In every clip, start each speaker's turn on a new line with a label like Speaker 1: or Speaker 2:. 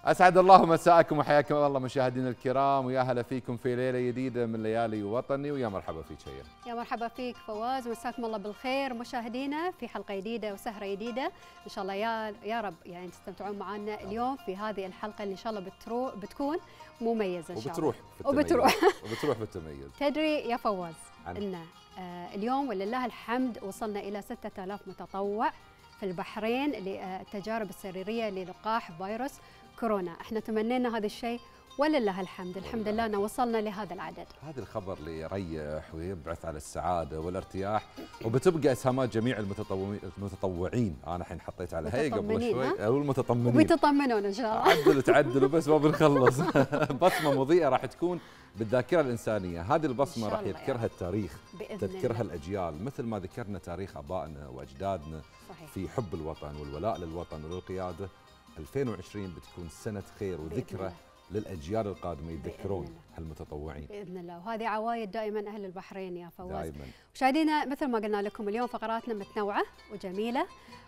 Speaker 1: أسعد الله مساءكم وحياكم الله مشاهدينا الكرام، ويا هلا فيكم في ليلة جديدة من ليالي وطني، ويا مرحبا فيك هي.
Speaker 2: يا مرحبا فيك فواز، مساكم الله بالخير مشاهدينا في حلقة جديدة وسهرة جديدة، إن شاء الله يا رب يعني تستمتعون معنا اليوم في هذه الحلقة اللي إن شاء الله بتكون مميزة إن شاء الله.
Speaker 1: وبتروح بالتميز.
Speaker 2: تدري يا فواز إن اليوم ولله الحمد وصلنا إلى 6000 متطوع في البحرين للتجارب السريرية للقاح فيروس كورونا. احنا تمنينا هذا الشيء ولله الحمد، الحمد لله أن وصلنا لهذا العدد.
Speaker 1: هذا الخبر اللي يريح ويبعث على السعادة والارتياح، وبتبقى اسهامات جميع المتطوعين. انا الحين حطيت على هي قبل شوي، او المتطمنين
Speaker 2: وبيتطمنون ان شاء الله.
Speaker 1: تعدلوا بس ما بنخلص. بصمة مضيئة راح تكون بالذاكرة الإنسانية. هذه البصمة راح يذكرها التاريخ، تذكرها الأجيال، مثل ما ذكرنا تاريخ آبائنا وأجدادنا. صحيح. في حب الوطن والولاء للوطن وللقيادة. 2020 بتكون سنة خير وذكرى للأجيال القادمة يتذكرون هالمتطوعين
Speaker 2: بإذن الله، وهذه عوايد دائما أهل البحرين يا فواز.
Speaker 1: دائما.
Speaker 2: مشاهدينا مثل ما قلنا لكم اليوم فقراتنا متنوعة وجميلة،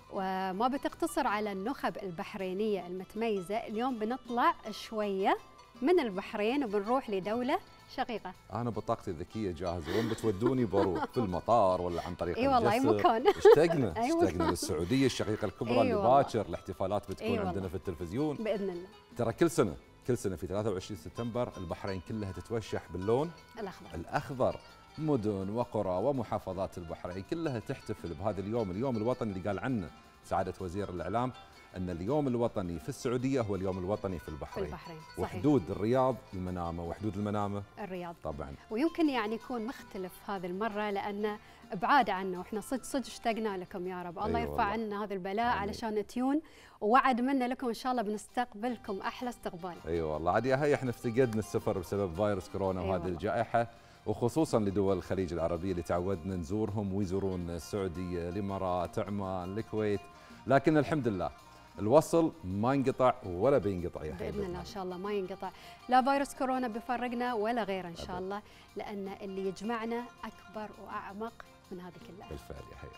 Speaker 2: وما بتقتصر على النخب البحرينية المتميزة. اليوم بنطلع شوية من البحرين وبنروح لدولة شقيقة.
Speaker 1: أنا بطاقتي الذكية جاهزة، وين بتودوني بروح، في المطار ولا عن طريق
Speaker 2: الجسر. والله أي مكان.
Speaker 1: اشتقنا للسعودية الشقيقة الكبرى اللي باكر الاحتفالات بتكون عندنا في التلفزيون
Speaker 2: بإذن الله.
Speaker 1: ترى كل سنة في 23 سبتمبر البحرين كلها تتوشح باللون الأخضر. مدن وقرى ومحافظات البحرين كلها تحتفل بهذا اليوم الوطني اللي قال عنه سعادة وزير الإعلام أن اليوم الوطني في السعودية هو اليوم الوطني في البحرين.
Speaker 2: صحيح.
Speaker 1: وحدود الرياض المنامة، وحدود المنامة
Speaker 2: الرياض
Speaker 1: طبعا.
Speaker 2: ويمكن يعني يكون مختلف هذه المرة لأن ابعاد عنه، واحنا صدق اشتقنا لكم يا رب. الله يرفع عنا هذا البلاء علشان تيون، ووعد منا لكم ان شاء الله بنستقبلكم احلى استقبال.
Speaker 1: اي والله عاد يا هي احنا افتقدنا السفر بسبب فيروس كورونا وهذه الجائحة، وخصوصا لدول الخليج العربية اللي تعودنا نزورهم ويزورون السعودية، الامارات، عمان، الكويت، لكن الحمد لله الوصل ما ينقطع ولا بينقطع يا
Speaker 2: بإذن الله. إن شاء الله ما ينقطع، لا فيروس كورونا بيفرقنا ولا غيره إن شاء الله، لأن اللي يجمعنا أكبر وأعمق من هذا كله.
Speaker 1: بالفعل يا حي.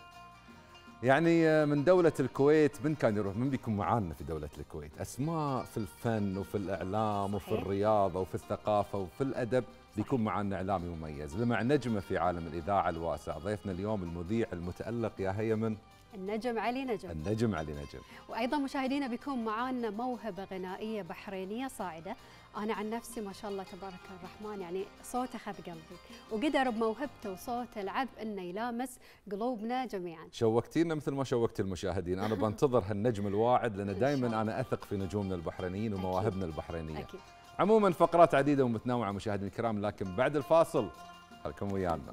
Speaker 1: يعني من دولة الكويت من كان يروح، من بيكون معانا في دولة الكويت؟ أسماء في الفن وفي الإعلام وفي الرياضة وفي الثقافة وفي الأدب. بيكون معنا إعلامي مميز لمع نجمة في عالم الإذاعة الواسع. ضيفنا اليوم المذيع المتألق يا هي من
Speaker 2: النجم علي نجم.
Speaker 1: النجم علي نجم.
Speaker 2: وايضا مشاهدينا بيكون معانا موهبه غنائيه بحرينيه صاعده. انا عن نفسي ما شاء الله تبارك الرحمن يعني صوته اخذ قلبي، وقدر بموهبته وصوته العذب انه يلامس قلوبنا جميعا.
Speaker 1: شوقتينا مثل ما شوقت المشاهدين. انا بنتظر هالنجم الواعد، لان دائما انا اثق في نجومنا البحرينيين ومواهبنا البحرينيه.
Speaker 2: أكيد.
Speaker 1: عموما فقرات عديده ومتنوعه مشاهدينا الكرام، لكن بعد الفاصل خليكم ويانا.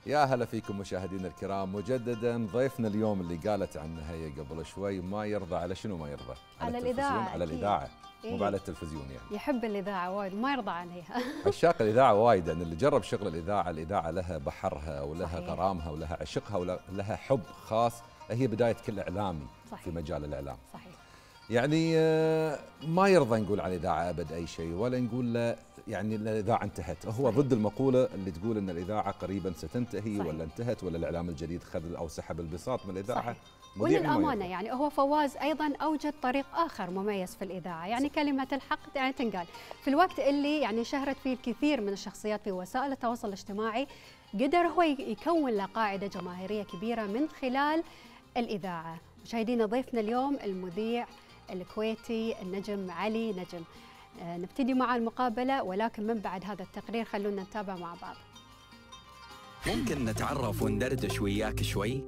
Speaker 1: يا هلا فيكم مشاهدينا الكرام مجددا. ضيفنا اليوم اللي قالت عنه هي قبل شوي ما يرضى على شنو؟ ما يرضى
Speaker 2: على الإذاعة.
Speaker 1: على الإذاعة مو على التلفزيون يعني.
Speaker 2: يحب الإذاعة وايد ما يرضى عليها.
Speaker 1: عشاق الإذاعة وايد، يعني اللي جرب شغل الإذاعة لها بحرها ولها
Speaker 2: صحيح.
Speaker 1: غرامها ولها عشقها ولها حب خاص. هي بداية كل إعلامي صحيح. في مجال الإعلام صحيح. يعني ما يرضى نقول على الإذاعة أبد أي شيء، ولا نقول له يعني الإذاعة انتهت. هو صحيح. ضد المقولة اللي تقول أن الإذاعة قريبا ستنتهي صحيح. ولا انتهت ولا الإعلام الجديد خذ أو سحب البساط من الإذاعة.
Speaker 2: وللأمانة يعني هو فواز أيضا أوجد طريق آخر مميز في الإذاعة، يعني صح. كلمة الحق يعني تنقال في الوقت اللي يعني شهرت فيه الكثير من الشخصيات في وسائل التواصل الاجتماعي، قدر هو يكون له قاعدة جماهيرية كبيرة من خلال الإذاعة. مشاهدينا ضيفنا اليوم المذيع الكويتي النجم علي نجم. نبتدي مع المقابلة، ولكن من بعد هذا التقرير خلونا نتابع مع بعض.
Speaker 3: ممكن نتعرف وندردش وياك شوي؟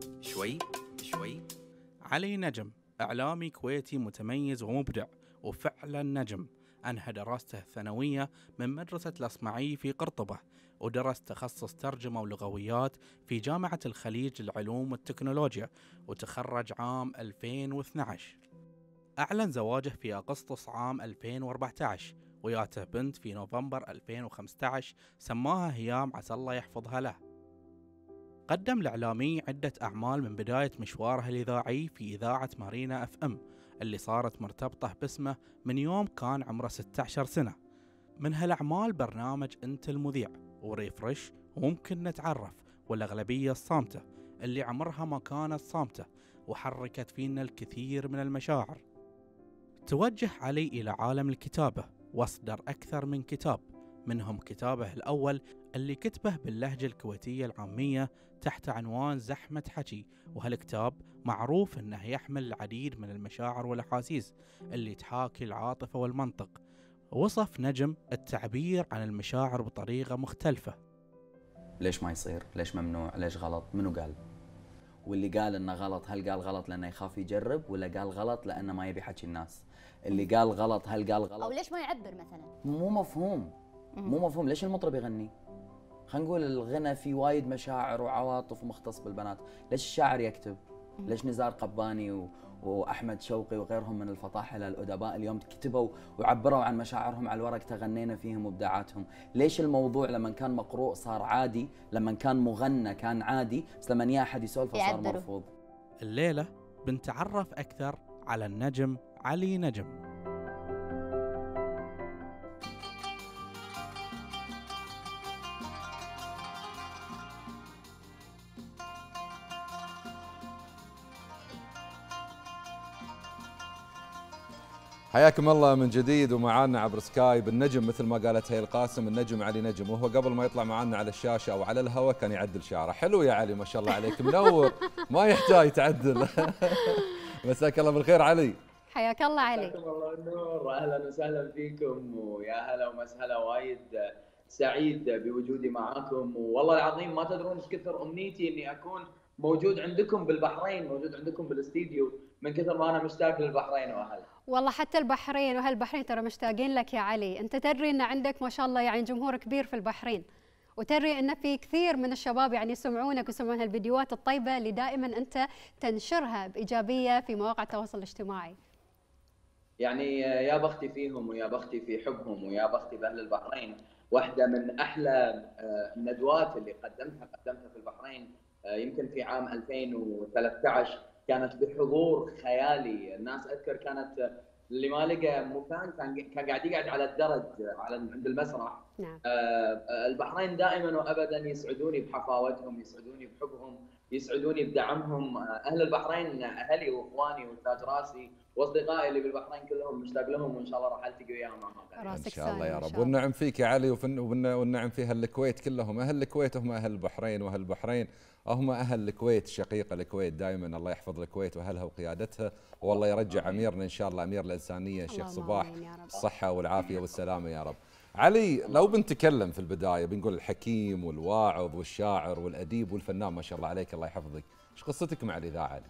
Speaker 4: علي نجم إعلامي كويتي متميز ومبدع وفعلا نجم. أنهى دراسته الثانوية من مدرسة الأصمعي في قرطبة، ودرس تخصص ترجمة ولغويات في جامعة الخليج للعلوم والتكنولوجيا، وتخرج عام 2012. أعلن زواجه في أغسطس عام 2014، وياته بنت في نوفمبر 2015 سماها هيام عسى الله يحفظها له. قدم الإعلامي عدة أعمال من بداية مشواره الإذاعي في إذاعة مارينا اف ام اللي صارت مرتبطة باسمه من يوم كان عمره 16 سنة. من هالأعمال برنامج أنت المذيع وريفرش وممكن نتعرف والأغلبية الصامتة اللي عمرها ما كانت صامتة وحركت فينا الكثير من المشاعر. توجه علي إلى عالم الكتابة واصدر أكثر من كتاب، منهم كتابه الأول اللي كتبه باللهجة الكويتية العامية تحت عنوان زحمة حكي، وهالكتاب معروف أنه يحمل العديد من المشاعر والأحاسيس اللي تحاكي العاطفة والمنطق. وصف نجم التعبير عن المشاعر بطريقة مختلفة.
Speaker 5: ليش ما يصير؟ ليش ممنوع؟ ليش غلط؟ منو قال؟ واللي قال انه غلط هل قال غلط لانه يخاف يجرب، ولا قال غلط لانه ما يبي يحكي الناس؟ اللي قال غلط هل قال غلط
Speaker 6: او ليش ما يعبر مثلا؟
Speaker 5: مو مفهوم. ليش المطرب يغني؟ خلينا نقول الغنى فيه وايد مشاعر وعواطف ومختص بالبنات. ليش الشاعر يكتب؟ ليش نزار قباني واحمد شوقي وغيرهم من الفطاحله الادباء اليوم كتبوا وعبروا عن مشاعرهم على الورق، تغنينا فيهم وابداعاتهم؟ ليش الموضوع لما كان مقروء صار عادي، لما كان مغنى كان عادي، بس لما يا احد يسولفه صار مرفوض؟
Speaker 4: الليله بنتعرف اكثر على النجم علي نجم.
Speaker 1: حياكم الله من جديد، ومعانا عبر سكايب النجم مثل ما قالت هي القاسم، النجم علي نجم. وهو قبل ما يطلع معانا على الشاشه او على الهواء كان يعدل شعره. حلو يا علي ما شاء الله عليك، منور ما يحتاج تعدل. مساك الله بالخير علي.
Speaker 2: حياك الله علي.
Speaker 7: مساكم الله النور، واهلا وسهلا فيكم، ويا هلا ومسهلا. وايد سعيد بوجودي معاكم، والله العظيم ما تدرون ايش كثر امنيتي اني اكون موجود عندكم بالبحرين، موجود عندكم بالاستديو، من كثر ما انا مشتاق للبحرين واهلها.
Speaker 2: والله حتى البحرين واهل البحرين ترى مشتاقين لك يا علي. انت تدري ان عندك ما شاء الله يعني جمهور كبير في البحرين، وتدري ان في كثير من الشباب يعني يسمعونك ويسمعون هالفيديوهات الطيبه اللي دائما انت تنشرها بايجابيه في مواقع التواصل الاجتماعي.
Speaker 7: يعني يا بختي فيهم ويا بختي في حبهم ويا بختي باهل البحرين. واحده من احلى الندوات اللي قدمتها في البحرين يمكن في عام 2013 كانت بحضور خيالي. الناس اذكر كانت اللي ما لقى مكان كان قاعد يقعد على الدرج عند المسرح.
Speaker 2: نعم.
Speaker 7: البحرين دائما وابدا يسعدوني بحفاوتهم، يسعدوني بحبهم، يسعدوني بدعمهم. اهل البحرين اهلي واخواني وتاج راسي، واصدقائي اللي بالبحرين كلهم مشتاق لهم، وان شاء الله راح التقي وياهم
Speaker 1: ان شاء الله يا رب. والنعم فيك يا علي، والنعم في اهل الكويت كلهم. اهل الكويت هم اهل البحرين، واهل البحرين هم اهل الكويت، شقيقه الكويت دائما. الله يحفظ الكويت واهلها وقيادتها، والله يرجع اميرنا ان شاء الله، امير الانسانيه الشيخ صباح، الصحه والعافيه والسلامه يا رب. علي لو بنتكلم في البدايه بنقول الحكيم والواعظ والشاعر والاديب والفنان ما شاء الله عليك، الله يحفظك. ايش قصتك مع الاذاعه علي؟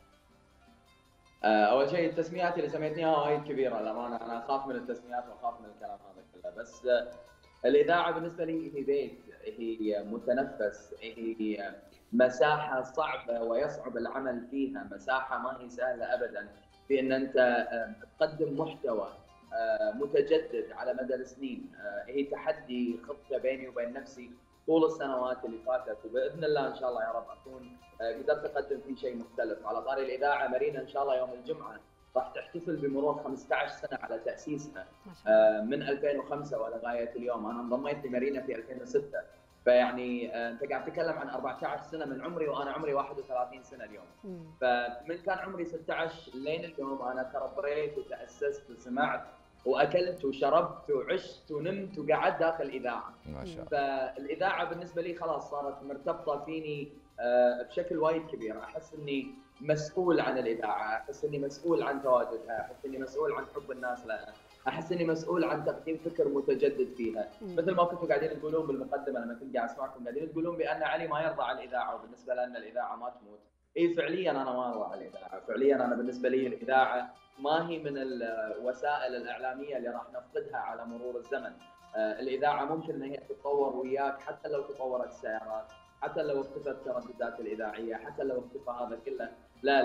Speaker 7: اول شيء التسميات اللي سميتنيها وايد كبيره للامانه، انا اخاف من التسميات واخاف من الكلام هذا كله، بس الاذاعه بالنسبه لي هي بيت، هي متنفس، هي مساحه صعبه ويصعب العمل فيها، مساحه ما هي سهله ابدا في ان انت تقدم محتوى متجدد على مدى السنين. هي تحدي خطه بيني وبين نفسي طول السنوات اللي فاتت، وباذن الله ان شاء الله يا رب اكون قدرت اقدم فيه شيء مختلف. على طاري الاذاعه، مارينا ان شاء الله يوم الجمعه راح تحتفل بمرور 15 سنه على تاسيسها من 2005 ولغايه اليوم. انا انضميت لمارينا في 2006، فيعني انت قاعد تتكلم عن 14 سنه من عمري، وانا عمري 31 سنه اليوم. فمن كان عمري 16 لين اليوم انا تربيت وتاسست وسمعت واكلت وشربت وعشت ونمت وقعدت داخل الاذاعه.
Speaker 1: ما شاء الله.
Speaker 7: فالاذاعه بالنسبه لي خلاص صارت مرتبطه فيني بشكل وايد كبير. احس اني مسؤول عن الاذاعه، احس اني مسؤول عن تواجدها، احس اني مسؤول عن حب الناس لها، احس اني مسؤول عن تقديم فكر متجدد فيها. مثل ما كنتوا قاعدين تقولون بالمقدمه لما كنت قاعد اسمعكم، قاعدين تقولون بان علي ما يرضى على الاذاعه، وبالنسبه لنا الاذاعه ما تموت. اي فعليا انا ما ارضى على الاذاعه، فعليا انا بالنسبه لي الاذاعه ما هي من الوسائل الاعلاميه اللي راح نفقدها على مرور الزمن. الاذاعه ممكن ان هي تتطور وياك، حتى لو تطورت السيارات، حتى لو اختفت الترددات الاذاعيه، حتى لو اختفى هذا كله. لا،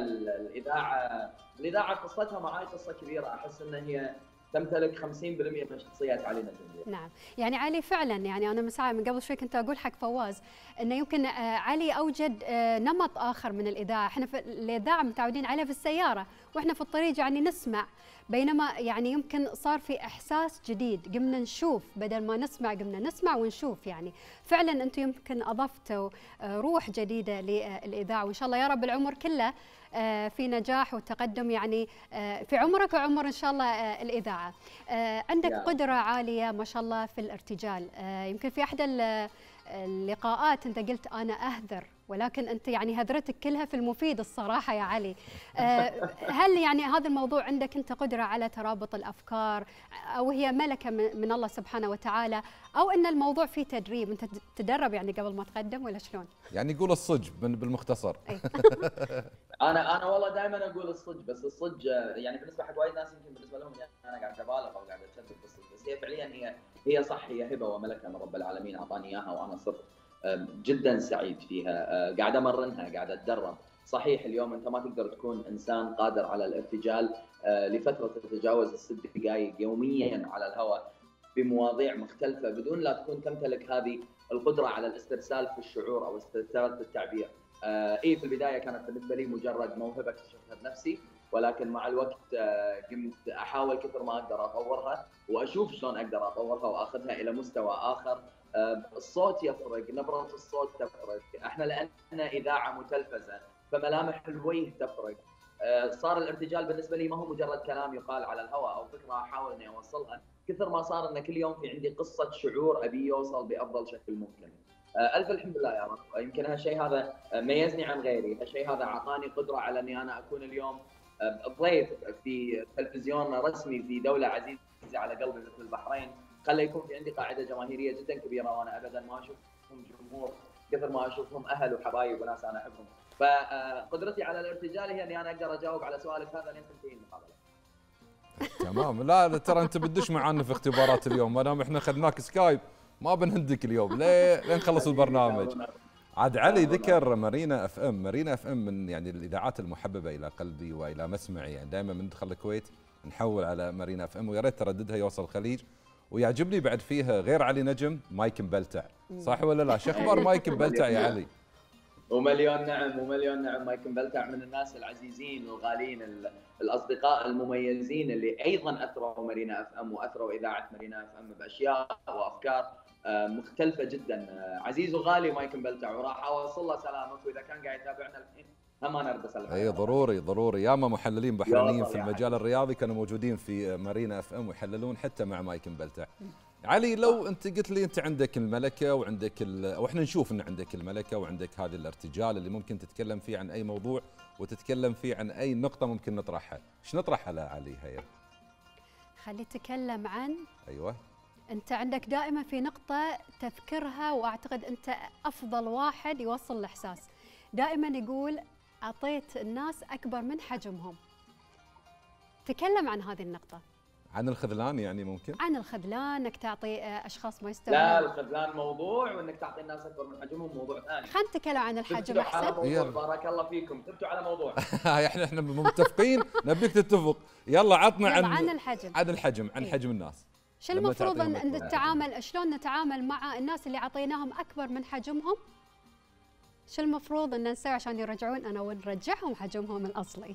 Speaker 7: الاذاعه قصتها معاي قصه كبيره، احس ان هي تمتلك 50% من شخصية علي نجم.
Speaker 2: نعم، يعني علي فعلا، يعني أنا من قبل شوي كنت أقول حق فواز إنه يمكن علي أوجد نمط آخر من الإذاعة. إحنا في الإذاعة متعودين عليه في السيارة وإحنا في الطريق يعني نسمع، بينما يعني يمكن صار في إحساس جديد، قمنا نشوف بدل ما نسمع، قمنا نسمع ونشوف. يعني فعلا أنتم يمكن أضفتوا روح جديدة للإذاعة، وإن شاء الله يا رب العمر كله في نجاح وتقدم، يعني في عمرك وعمر إن شاء الله الإذاعة. عندك قدرة عالية ما شاء الله في الارتجال. يمكن في أحد اللقاءات أنت قلت أنا أهذر، ولكن أنت يعني هذرتك كلها في المفيد الصراحة يا علي. هل يعني هذا الموضوع عندك أنت قدرة على ترابط الأفكار، أو هي ملكة من الله سبحانه وتعالى، أو أن الموضوع فيه تدريب، أنت تدرب يعني قبل ما تقدم ولا شلون؟
Speaker 1: يعني قول الصج بالمختصر.
Speaker 7: انا والله دائما اقول الصج، بس الصج يعني بالنسبه حق وايد ناس يمكن بالنسبه لهم يعني انا قاعد ابالغ او قاعد اتشدد بالصج، بس هي فعليا هي صح، هي هبه وملكه من رب العالمين اعطاني اياها، وانا صرت جدا سعيد فيها. قاعد امرنها، قاعد اتدرب. صحيح اليوم انت ما تقدر تكون انسان قادر على الارتجال لفتره تتجاوز ال6 دقائق يوميا على الهواء بمواضيع مختلفه بدون لا تكون تمتلك هذه القدره على الاسترسال في الشعور او استرسال في التعبير. في البدايه كانت بالنسبه لي مجرد موهبه اكتشفتها بنفسي، ولكن مع الوقت قمت احاول كثر ما اقدر اطورها، واشوف شلون اقدر اطورها واخذها الى مستوى اخر. الصوت يفرق، نبره الصوت تفرق، احنا لان اذاعه متلفزه فملامح الوجه تفرق. صار الارتجال بالنسبه لي ما هو مجرد كلام يقال على الهواء او فكره احاول اني اوصلها، كثر ما صار ان كل يوم في عندي قصه شعور ابي يوصل بافضل شكل ممكن. الف الحمد لله يا رب. يمكن هالشيء هذا ميزني عن غيري، هالشيء هذا اعطاني قدره على اني انا اكون اليوم ضيف في تلفزيون رسمي في دوله عزيزه على قلبي مثل البحرين، خلى يكون في عندي قاعده جماهيريه جدا كبيره، وانا ابدا ما اشوفهم جمهور كثر ما اشوفهم اهل وحبايب وناس انا احبهم. فقدرتي على الارتجال هي اني انا اقدر اجاوب على سؤالك هذا لين تنتهي المقابله.
Speaker 1: تمام. لا ترى انت بدش معنا في اختبارات اليوم، ما دام احنا خذناك سكايب ما بنهدك اليوم لين نخلص البرنامج. عاد علي ذكر مارينا اف ام، مارينا اف ام من يعني الاذاعات المحببه الى قلبي والى مسمعي، يعني دائما من ندخل الكويت نحول على مارينا اف ام، ويا ريت ترددها يوصل الخليج. ويعجبني بعد فيها غير علي نجم مايك مبلتع، صح ولا لا؟ شو اخبار مايك مبلتع يا علي؟
Speaker 7: ومليون نعم ومليون نعم. مايك مبلتع من الناس العزيزين والغاليين، الاصدقاء المميزين اللي ايضا اثروا مارينا اف ام واثروا اذاعه مارينا اف ام باشياء وافكار مختلفه جدا. عزيز وغالي مايك مبلتع، وراح اوصل له سلامك، واذا كان قاعد يتابعنا الحين هم انا ارد اسلم.
Speaker 1: اي ضروري ياما محللين بحرينيين في المجال الرياضي كانوا موجودين في مارينا اف ام ويحللون حتى مع مايك مبلتع. علي لو انت قلت لي انت عندك الملكه وعندك واحنا نشوف ان عندك الملكه وعندك هذا الارتجال اللي ممكن تتكلم فيه عن اي موضوع وتتكلم فيه عن اي نقطه ممكن نطرحها، ايش نطرحها لعلي هي؟
Speaker 2: خلي تتكلم عن
Speaker 1: ايوه.
Speaker 2: انت عندك دائما في نقطه تذكرها، واعتقد انت افضل واحد يوصل الاحساس. دائما يقول اعطيت الناس اكبر من حجمهم. تكلم عن هذه النقطه.
Speaker 1: عن الخذلان يعني ممكن؟
Speaker 2: عن الخذلان، انك تعطي اشخاص ما يستوعبون.
Speaker 7: لا، الخذلان موضوع، وانك تعطي الناس اكبر من حجمهم موضوع ثاني.
Speaker 2: خلينا نتكلم عن الحجم
Speaker 7: احسن. بارك الله فيكم، ثبتوا على موضوع.
Speaker 1: احنا متفقين، نبيك تتفق. يلا عطنا
Speaker 2: عن الحجم.
Speaker 1: عن حجم الناس.
Speaker 2: شو المفروض ان نتعامل، شلون نتعامل مع الناس اللي عطيناهم اكبر من حجمهم؟ شو المفروض ان نسوي عشان يرجعون ونرجعهم حجمهم الاصلي؟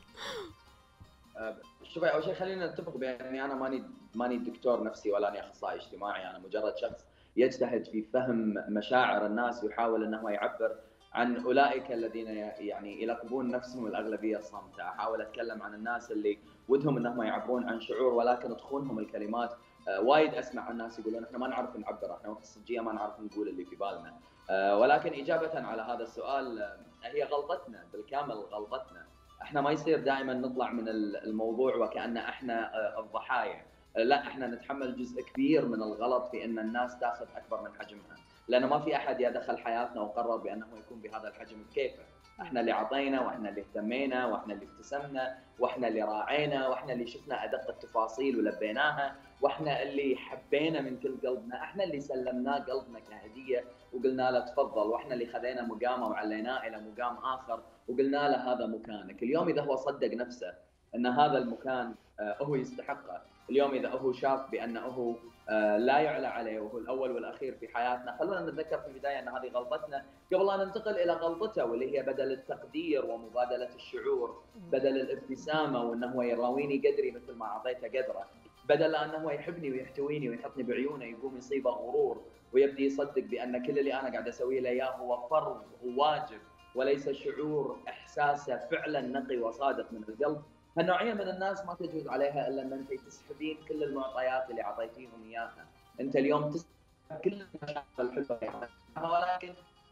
Speaker 7: شوفي، اول شيء خلينا نتفق باني انا ماني دكتور نفسي ولا اني اخصائي اجتماعي، انا مجرد شخص يجتهد في فهم مشاعر الناس ويحاول انه يعبر عن اولئك الذين يعني يلقبون نفسهم الاغلبيه الصامته. احاول اتكلم عن الناس اللي ودهم انهم يعبرون عن شعور ولكن تخونهم الكلمات. وايد اسمع الناس يقولون احنا ما نعرف نعبر، احنا وقت الصجيه ما نعرف نقول اللي في بالنا. ولكن اجابه على هذا السؤال، هي غلطتنا بالكامل، غلطتنا. احنا ما يصير دائما نطلع من الموضوع وكأن احنا الضحايا، لا، احنا نتحمل جزء كبير من الغلط في ان الناس تاخذ اكبر من حجمها، لانه ما في احد دخل حياتنا وقرر بانه يكون بهذا الحجم بكيفه. احنا اللي عطينا، واحنا اللي اهتمينا، واحنا اللي ابتسمنا، واحنا اللي راعينا، واحنا اللي شفنا ادق التفاصيل ولبيناها، واحنا اللي حبينا من كل قلبنا، احنا اللي سلمناه قلبنا كهديه وقلنا له تفضل، واحنا اللي خذينا مقامه وعليناه الى مقام اخر وقلنا له هذا مكانك. اليوم اذا هو صدق نفسه ان هذا المكان هو يستحقه، اليوم اذا هو شاف بانه لا يعلى عليه وهو الاول والاخير في حياتنا، خلونا نتذكر في البدايه ان هذه غلطتنا قبل ان ننتقل الى غلطته، واللي هي بدل التقدير ومبادله الشعور، بدل الابتسامه وانه يراويني قدري مثل ما اعطيته قدره، بدل انه يحبني ويحتويني ويحطني بعيونه، يقوم يصيبه غرور ويبدي يصدق بان كل اللي انا قاعد اسويه له اياه هو فرض وواجب وليس شعور احساسه فعلا نقي وصادق من القلب. هالنوعيه من الناس ما تجوز عليها الا ان انت تسحبين كل المعطيات اللي اعطيتيهم اياها. انت اليوم تسحب كل المشاعر الحلوه ولكن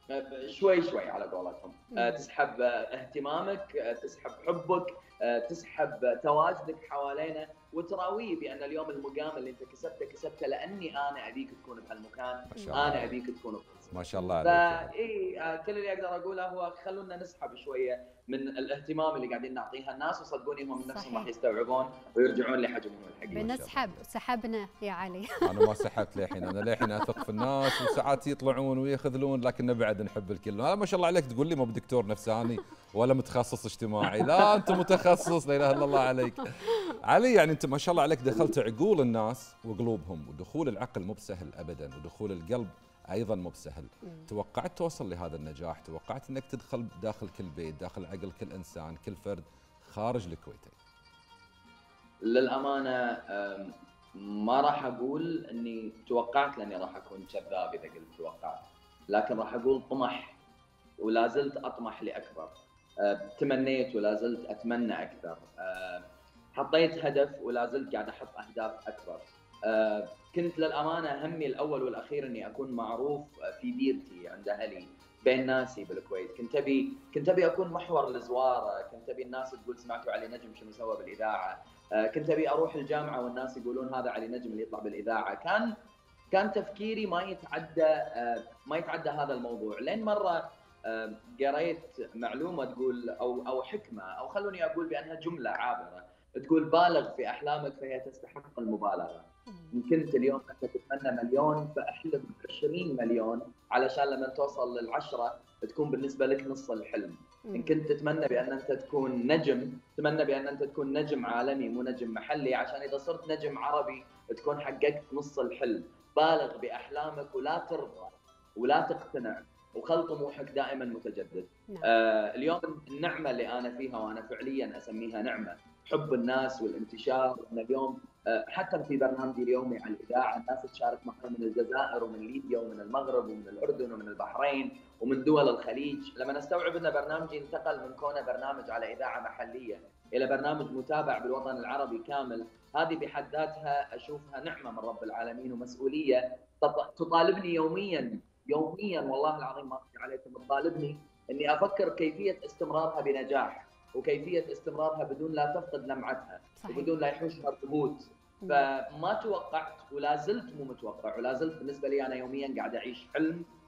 Speaker 7: شوي شوي على قولتهم، تسحب اهتمامك، تسحب حبك، تسحب تواجدك حوالينا، وتراويه بان اليوم المقام اللي انت كسبته لاني انا ابيك تكون بهالمكان، انا ابيك تكون
Speaker 1: ما شاء الله عليك.
Speaker 7: كل اللي اقدر اقوله هو خلونا نسحب شويه من الاهتمام اللي قاعدين نعطيها الناس، وصدقوني هم من نفسهم راح يستوعبون ويرجعون لحجمهم الحقيقي.
Speaker 2: سحبنا يا علي.
Speaker 1: انا ما سحبت للحين، انا للحين اثق في الناس، وساعات يطلعون ويخذلون لكن بعد نحب الكل. هذا ما شاء الله عليك، تقول لي مو بدكتور نفساني ولا متخصص اجتماعي، لا انت متخصص، لا اله الا الله عليك. علي يعني انت ما شاء الله عليك دخلت عقول الناس وقلوبهم، ودخول العقل مو بسهل ابدا، ودخول القلب ايضا مو بسهل. توقعت توصل لهذا النجاح؟ توقعت انك تدخل داخل كل بيت، داخل عقل كل انسان، كل فرد خارج الكويت؟
Speaker 7: للامانه ما راح اقول اني توقعت، لاني راح اكون كذاب اذا قلت توقعت، لكن راح اقول طمح، ولا زلت اطمح لاكبر. تمنيت ولا زلت اتمنى اكثر. حطيت هدف ولا زلت قاعد احط اهداف اكبر. كنت للامانه همي الاول والاخير اني اكون معروف في ديرتي عند اهلي بين ناسي بالكويت. كنت ابي اكون محور الزواره، كنت ابي الناس تقول سمعتوا علي نجم شنو سوى بالاذاعه، كنت ابي اروح الجامعه والناس يقولون هذا علي نجم اللي يطلع بالاذاعه. كان تفكيري ما يتعدى هذا الموضوع. لين مره قريت معلومه تقول او حكمه، او خلوني اقول بانها جمله عابره، تقول بالغ في احلامك فهي تستحق المبالغه. إن كنت اليوم أنت تتمنى مليون، فاحلم 20 مليون علشان لما توصل لل10 تكون بالنسبة لك نص الحلم. إن كنت تتمنى بأن أنت تكون نجم، تتمنى بأن أنت تكون نجم عالمي مو نجم محلي، عشان إذا صرت نجم عربي تكون حققت نص الحلم. بالغ بأحلامك ولا ترضى ولا تقتنع، وخل طموحك دائما متجدد. اليوم النعمة اللي أنا فيها، وأنا فعليا أسميها نعمة، حب الناس والانتشار. أن اليوم حتى في برنامجي اليومي على الإذاعة الناس تشارك معي من الجزائر ومن ليبيا ومن المغرب ومن الأردن ومن البحرين ومن دول الخليج. لما نستوعب أن برنامجي انتقل من كونه برنامج على إذاعة محلية إلى برنامج متابع بالوطن العربي كامل، هذه بحد ذاتها أشوفها نعمة من رب العالمين ومسؤولية تطالبني يوميا والله العظيم ما أخفي عليكم، تطالبني أني أفكر كيفية استمرارها بنجاح، وكيفية استمرارها بدون لا تفقد لمعتها. صحيح. وبدون لا يحوشها الضغوط. فما توقعت ولا زلت مو متوقع، ولا زلت بالنسبة لي أنا يوميا قاعد أعيش حلم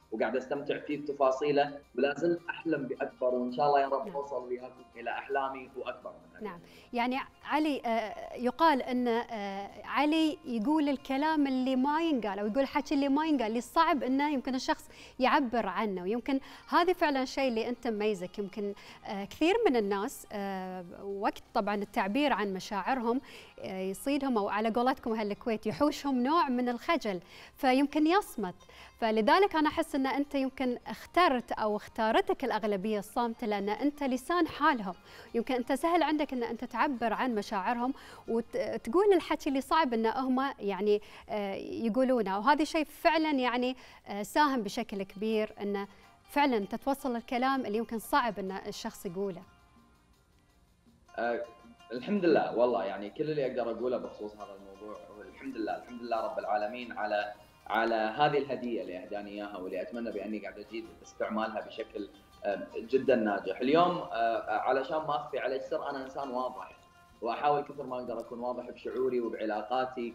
Speaker 7: وقاعد استمتع فيه بتفاصيله، ولا زلت احلم باكبر، وان شاء الله يا رب اوصل وياكم الى احلامي واكبر منها.
Speaker 2: نعم، يعني علي يقال ان علي يقول الكلام اللي ما ينقال، او يقول الحكي اللي ما ينقال، اللي صعب انه يمكن الشخص يعبر عنه، ويمكن هذا فعلا شيء اللي انت مميزك. يمكن كثير من الناس وقت طبعا التعبير عن مشاعرهم يصيدهم، او على قولتكم اهل الكويت يحوشهم نوع من الخجل، فيمكن يصمت. فلذلك انا احس ان انت يمكن اختارتك الاغلبيه الصامته، لان انت لسان حالهم، يمكن انت سهل عندك ان انت تعبر عن مشاعرهم وتقول الحكي اللي صعب ان هم يعني يقولونه، وهذا شيء فعلا يعني ساهم بشكل كبير ان فعلا انت توصل الكلام اللي يمكن صعب ان الشخص يقوله.
Speaker 7: الحمد لله والله، يعني كل اللي اقدر اقوله بخصوص هذا الموضوع الحمد لله، الحمد لله رب العالمين على هذه الهديه اللي اهداني اياها، واللي اتمنى باني قاعد اجيد استعمالها بشكل جدا ناجح. اليوم علشان ما اخفي عليك سر، انا انسان واضح، واحاول كثر ما اقدر اكون واضح بشعوري وبعلاقاتي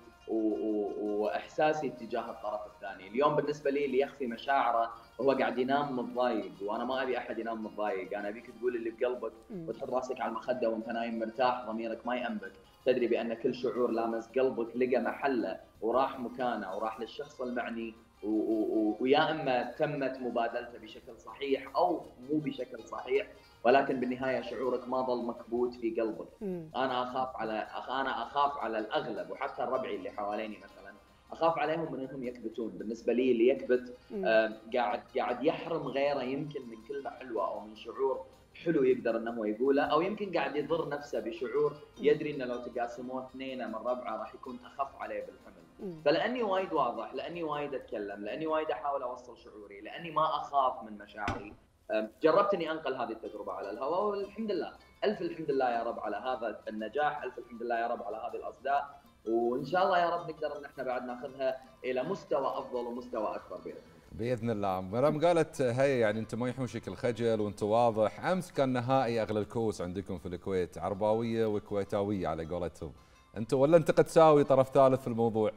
Speaker 7: واحساسي تجاه الطرف الثاني. اليوم بالنسبه لي اللي يخفي مشاعره هو قاعد ينام متضايق، وانا ما ابي احد ينام متضايق، انا ابيك تقول اللي بقلبك وتحط راسك على المخده وانت نايم مرتاح، ضميرك ما يأنبك، تدري بان كل شعور لامس قلبك لقى محله وراح مكانه وراح للشخص المعني، ويا اما تمت مبادلته بشكل صحيح او مو بشكل صحيح، ولكن بالنهايه شعورك ما ظل مكبوت في قلبك. انا اخاف على الاغلب، وحتى ربعي اللي حواليني مثلا اخاف عليهم من انهم يكبتون. بالنسبه لي اللي يكبت قاعد يحرم غيره يمكن من كلمه حلوه او من شعور حلو يقدر انه يقوله، او يمكن قاعد يضر نفسه بشعور يدري انه لو تقاسموه اثنين من ربعه راح يكون اخف عليه بالحمل. فلاني وايد واضح، لاني وايد اتكلم، لاني وايد احاول اوصل شعوري، لاني ما اخاف من مشاعري، جربت اني انقل هذه التجربه على الهواء، والحمد لله، الف الحمد لله يا رب على هذا النجاح، الف الحمد لله يا رب على هذه الاصداء، وان شاء الله يا رب نقدر ان احنا بعد ناخذها الى مستوى افضل ومستوى اكبر
Speaker 1: باذن الله. مرام قالت هي يعني انت ما يحوشك الخجل وانت واضح. امس كان نهائي اغلى الكؤوس عندكم في الكويت، عرباويه وكويتاويه على قولتهم، انت ولا انت قد تساوي طرف ثالث في الموضوع؟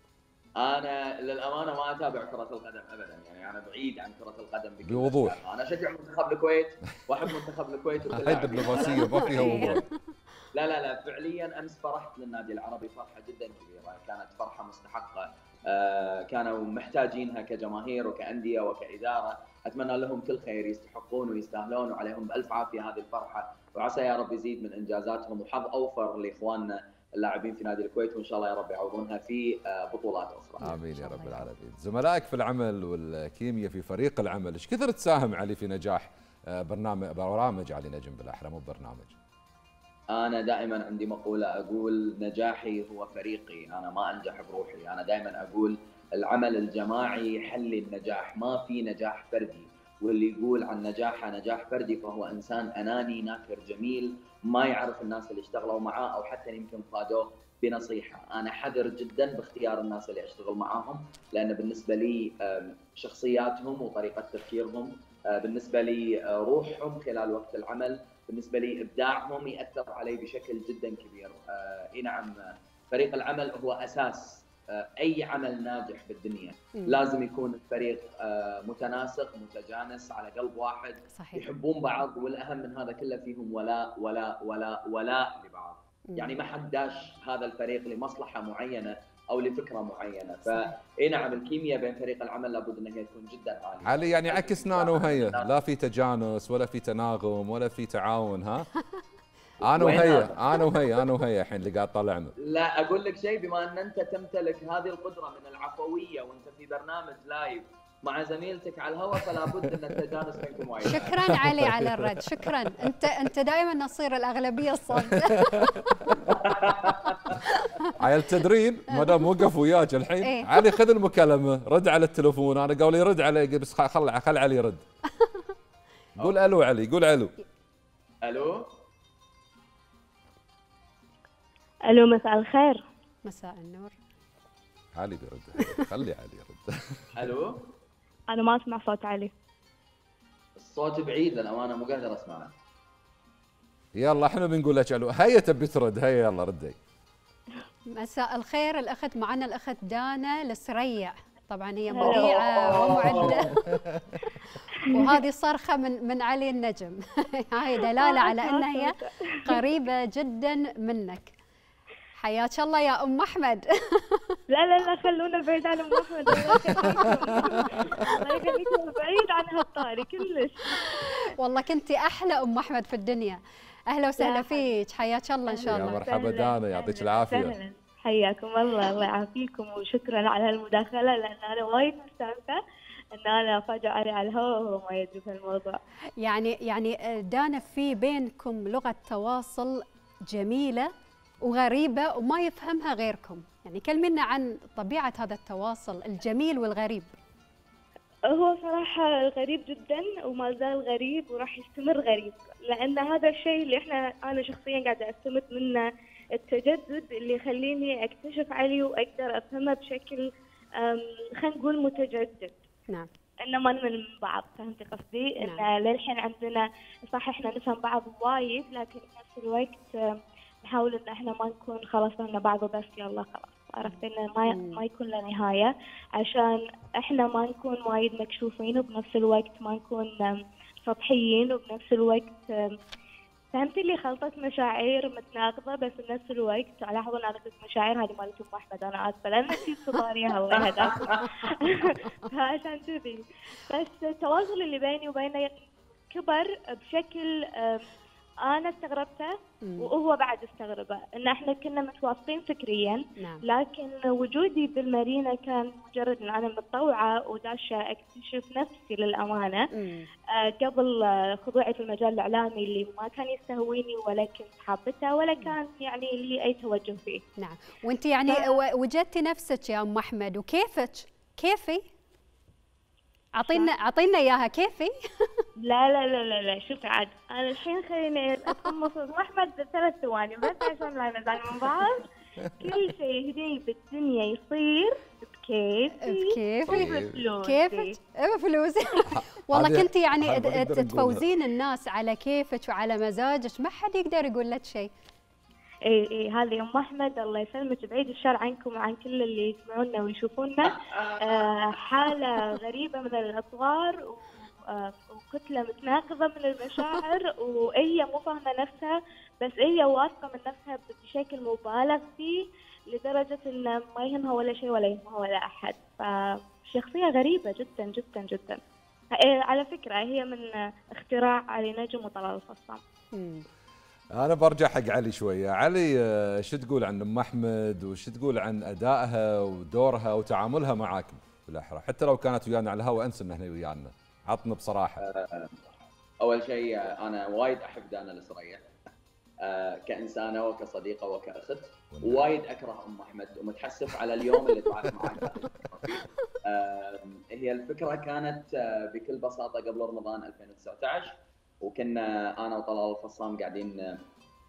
Speaker 7: انا للامانه ما اتابع كره القدم ابدا، يعني انا بعيد عن كره القدم
Speaker 1: بوضوح.
Speaker 7: انا اشجع منتخب الكويت واحب منتخب الكويت
Speaker 1: هاي الدبلوماسيه ما فيها وضوح.
Speaker 7: لا فعليا امس فرحت للنادي العربي فرحه جدا كبيره، كانت فرحه مستحقه، كانوا محتاجينها كجماهير وكانديه وكاداره، اتمنى لهم كل خير، يستحقون ويستاهلون وعليهم بالف عافيه هذه الفرحه، وعسى يا رب يزيد من انجازاتهم وحظ اوفر لاخواننا اللاعبين في نادي الكويت، وان شاء الله يا رب يعوضونها في بطولات اخرى.
Speaker 1: امين يا رب العالمين. زملائك في العمل والكيمياء في فريق العمل، ايش كثر تساهم علي في نجاح برامج علي نجم بالاحرى مو برنامج؟
Speaker 7: انا دائما عندي مقوله اقول نجاحي هو فريقي، انا ما انجح بروحي، انا دائما اقول العمل الجماعي يحل النجاح، ما في نجاح فردي، واللي يقول عن نجاحه نجاح فردي فهو انسان اناني ناكر جميل، ما يعرف الناس اللي اشتغلوا معاه او حتى يمكن فادوه بنصيحه. انا حذر جدا باختيار الناس اللي اشتغل معاهم، لان بالنسبه لي شخصياتهم وطريقه تفكيرهم، بالنسبه لي روحهم خلال وقت العمل، بالنسبه لي ابداعهم ياثر علي بشكل جدا كبير. اي نعم، فريق العمل هو اساس اي عمل ناجح بالدنيا، لازم يكون الفريق متناسق متجانس على قلب واحد، صحيح. يحبون بعض، والاهم من هذا كله فيهم ولاء ولاء ولاء ولاء لبعض، يعني ما حد داش هذا الفريق لمصلحه معينه او لفكره معينه. فاي نعم الكيمياء بين فريق العمل لابد انها تكون جدا عاليه.
Speaker 1: علي يعني عكسنا انا وهي، لا في تجانس ولا في تناغم ولا في تعاون، ها؟ انا وهي الحين اللي قاعد طلعنا.
Speaker 7: لا اقول لك شيء، بما ان انت تمتلك هذه القدره من العفويه وانت في برنامج لايف مع زميلتك على الهواء، فلا بد ان التجانس بينكم وايد.
Speaker 2: شكرا علي على الرد، شكرا. انت دائما نصير الاغلبيه الصامته.
Speaker 1: عيل تدرين ما دام وقف وياك الحين إيه؟ علي خذ المكالمه، رد على التليفون، انا قولي يرد علي بس خل علي يرد. قول الو علي، قول الو.
Speaker 6: الو مساء الخير.
Speaker 2: مساء النور.
Speaker 1: علي بيرد، خلي علي يرد.
Speaker 7: الو.
Speaker 6: انا ما اسمع صوت علي.
Speaker 7: الصوت بعيد للامانه، مو قادر اسمعه.
Speaker 1: يلا احنا بنقول لك الو، هيا تبي ترد، هيا يلا ردي.
Speaker 2: مساء الخير، الاخت معنا الاخت دانا السريع. طبعا هي مذيعة ومعدة وهذه صرخة من علي النجم. هاي دلالة على أنها هي قريبة جدا منك. حياك الله يا أم أحمد.
Speaker 6: لا لا لا، خلونا بعيد عن أم أحمد، الله يخليكم بعيد عن هالطاري كلش.
Speaker 2: والله كنتي أحلى أم أحمد في الدنيا. أهلا وسهلا فيك، حياك الله إن شاء الله.
Speaker 1: يا مرحبا دانا، يعطيك العافية.
Speaker 6: حياكم الله، الله يعافيكم، وشكرا على هالمداخلة، لأن أنا وايد مستانسة ان انا فجاه اري على الهواء وهو ما يدري في الموضوع.
Speaker 2: يعني دانا في بينكم لغه تواصل جميله وغريبه وما يفهمها غيركم، يعني كلمينا عن طبيعه هذا التواصل الجميل والغريب.
Speaker 6: هو صراحه غريب جدا وما زال غريب وراح يستمر غريب، لان هذا الشيء اللي انا شخصيا قاعده استمد منه التجدد اللي يخليني اكتشف علي واقدر افهمه بشكل خلينا نقول متجدد.
Speaker 2: نعم.
Speaker 6: إنه ما نمل من بعض، فهمتي قصدي؟ نعم. إن للحين عندنا صح إحنا نفهم بعض وايد، لكن بنفس الوقت نحاول إن إحنا ما نكون خلاص فهمنا بعض وبس يلا خلاص، عرفت إنه ما يكون له نهاية، عشان إحنا ما نكون وايد مكشوفين وبنفس الوقت ما نكون سطحيين، وبنفس الوقت فهمتي اللي خلطة مشاعر متناقضة، بس بنفس الوقت لاحظوا ان انا قلت مشاعر هذه مالت ام احمد، انا اسفه لان نسيت صداريها الله يهداك. فعشان كذي بس التواصل اللي بيني وبينه كبر بشكل انا استغربته وهو بعد استغربه، ان احنا كنا متوافقين فكريا.
Speaker 2: نعم.
Speaker 6: لكن وجودي بالمارينا كان مجرد ان انا متطوعه وداشه اكتشف نفسي للامانه. قبل خضوعي في المجال الاعلامي اللي ما كان يستهويني ولا كنت حابته ولا كان يعني لي اي توجه فيه.
Speaker 2: نعم. وانت يعني وجدتي نفسك يا ام احمد، وكيفك؟ كيفي؟ اعطينا اياها كيفي.
Speaker 6: لا لا لا لا لا، شوفي عاد انا الحين خليني اتقمص ام احمد ب3 ثواني بس عشان لا نزعل من بعض. كل شيء هدي بالدنيا يصير بكيفي وبفلوسي.
Speaker 2: كيفك؟ بفلوسي. والله كنتي يعني تفوزين الناس على كيفك وعلى مزاجك، ما حد يقدر يقول لك شيء.
Speaker 6: اي هذه ام احمد الله يسلمك، بعيد الشر عنكم وعن كل اللي يسمعونا ويشوفونا. حاله غريبه من الاطوار وكتله متناقضه من المشاعر، وهي مو فاهمه نفسها، بس هي واثقه من نفسها بشكل مبالغ فيه لدرجه انه ما يهمها ولا شيء ولا يهمها ولا احد. فشخصيه غريبه جدا جدا جدا. على فكره هي من اختراع علي نجم وطلال الفصام.
Speaker 1: أنا برجع حق علي شوية. علي، شو تقول عن أم أحمد وش تقول عن أدائها ودورها وتعاملها معاك بالأحرى، حتى لو كانت ويانا على الهواء أنسى أنها ويانا، عطنا بصراحة.
Speaker 7: أول شيء أنا وايد أحب دانا السرية كإنسانة وكصديقة وكأخت، وايد أكره أم أحمد ومتحسف على اليوم اللي طلعت معاك. هي الفكرة كانت بكل بساطة قبل رمضان 2019، وكنا انا وطلال الفصام قاعدين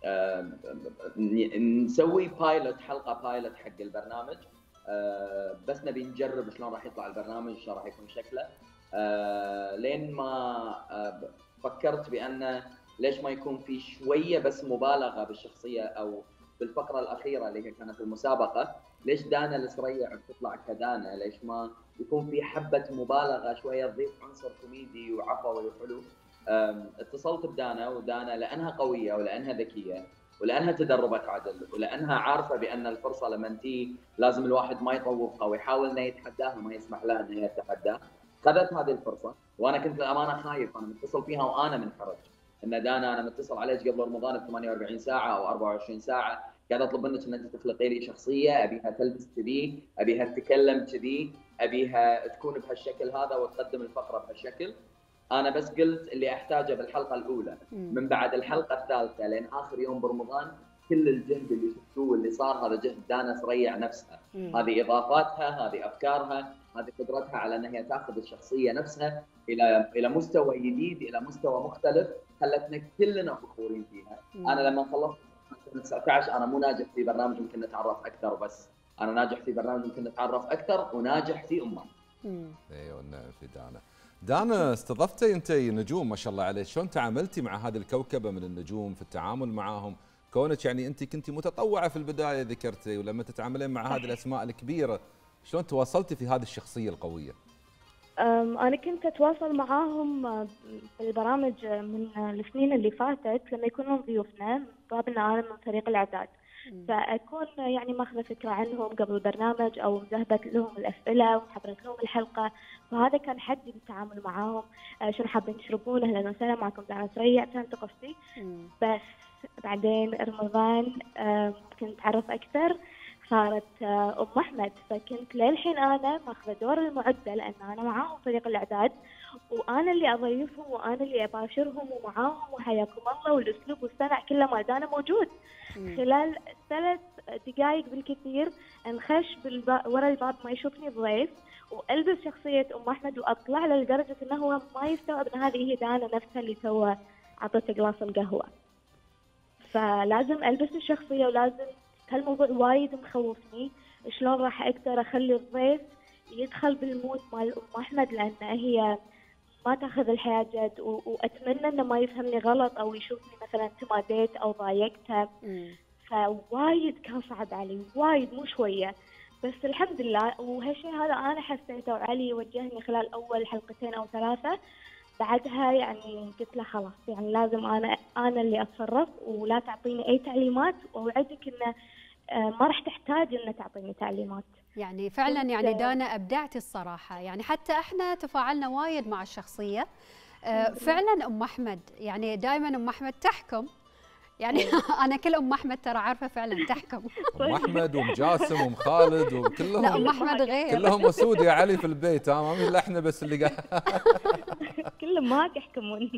Speaker 7: نسوي بايلوت، حلقه بايلوت حق البرنامج، بس نبي نجرب شلون راح يطلع البرنامج، شلون راح يكون شكله، لين ما فكرت بان ليش ما يكون في شويه بس مبالغه بالشخصيه، او بالفقره الاخيره اللي هي كانت المسابقه، ليش دانا السريع تطلع كدانا، ليش ما يكون في حبه مبالغه شويه تضيف عنصر كوميدي وعفوي وحلو. اتصلت بدانا، ودانا لانها قويه ولانها ذكيه ولانها تدربت عدل ولانها عارفه بان الفرصه لما تجي لازم الواحد ما يطوفها ويحاول انه يتحداها وما يسمح لها انها تتحداه، خذت هذه الفرصه. وانا كنت للامانه خايف، انا متصل فيها وانا منحرج ان دانا انا متصل عليك قبل رمضان ب 48 ساعه او 24 ساعه قاعد اطلب منك ان انت تخلقي لي شخصيه، ابيها تلبس كذي، ابيها تتكلم كذي، ابيها تكون بهالشكل هذا وتقدم الفقره بهالشكل. انا بس قلت اللي احتاجه بالحلقه الاولى. من بعد الحلقه الثالثه لين اخر يوم برمضان كل الجهد اللي شفتوه واللي صار هذا جهد دانا سريع نفسها. هذه اضافاتها، هذه افكارها، هذه قدرتها على ان هي تاخذ الشخصيه نفسها الى مستوى جديد، الى مستوى مختلف، خلتنا كلنا فخورين فيها. انا لما خلصت 2019 انا مو ناجح في برنامج ممكن نتعرف اكثر، بس انا ناجح في برنامج ممكن نتعرف اكثر وناجح في امه.
Speaker 1: ايوه في دانا. دانا، استضفتي انت نجوم ما شاء الله عليك، شلون تعاملتي مع هذه الكوكبه من النجوم في التعامل معاهم؟ كونك يعني انت كنتي متطوعه في البدايه ذكرتي، ولما تتعاملين مع هذه الاسماء الكبيره شلون تواصلتي في هذه الشخصيه القويه؟
Speaker 6: أنا كنت أتواصل معاهم بالبرامج من السنين اللي فاتت لما يكونون ضيوفنا من باب أن أنا من فريق الإعداد، فأكون يعني ماخذة فكرة عنهم قبل البرنامج أو ذهبت لهم الأسئلة وحضرت لهم الحلقة، فهذا كان حدي بالتعامل معاهم. شنو حابين تشربون؟ أهلا وسهلا معكم دعنا سريع، فهمت قصدي؟ بس بعدين رمضان كنت أعرف أكثر، صارت أم أحمد، فكنت للحين أنا ماخذة دور المعدة لأن أنا معاهم فريق الإعداد وأنا اللي أضيفهم وأنا اللي أباشرهم ومعاهم وحياكم الله والأسلوب والصنع كله ما دام موجود. خلال 3 دقائق بالكثير انخش ورا الباب ما يشوفني الضيف والبس شخصيه ام احمد واطلع له لدرجه انه هو ما يستوعب ان هذه هي دانا نفسها اللي سوى عطته جلاس القهوه. فلازم البس الشخصيه ولازم هالموضوع وايد مخوفني، شلون راح اقدر اخلي الضيف يدخل بالمود مال ام احمد لان هي ما تاخذ الحياه جد واتمنى انه ما يفهمني غلط او يشوفني مثلا تماديت او ضايقته. فوايد كان صعب علي وايد مو شويه، بس الحمد لله وهالشيء هذا انا حسيته وعلي وجهني خلال اول 2 حلقتين أو 3. بعدها يعني قلت له خلاص يعني لازم انا اللي اتصرف ولا تعطيني اي تعليمات، واوعدك انه ما راح تحتاج انه تعطيني تعليمات.
Speaker 2: يعني فعلا يعني دانا ابدعتي الصراحه، يعني حتى احنا تفاعلنا وايد مع الشخصيه. فعلا ام احمد يعني دائما ام احمد تحكم، يعني انا كل ام احمد ترى عارفه فعلا تحكم.
Speaker 1: ام احمد وام جاسم وام خالد وكلهم،
Speaker 2: لا ام احمد غير،
Speaker 1: كلهم اسود يا علي في البيت، ما في الا احنا بس اللي
Speaker 6: كلهم معك يحكمون.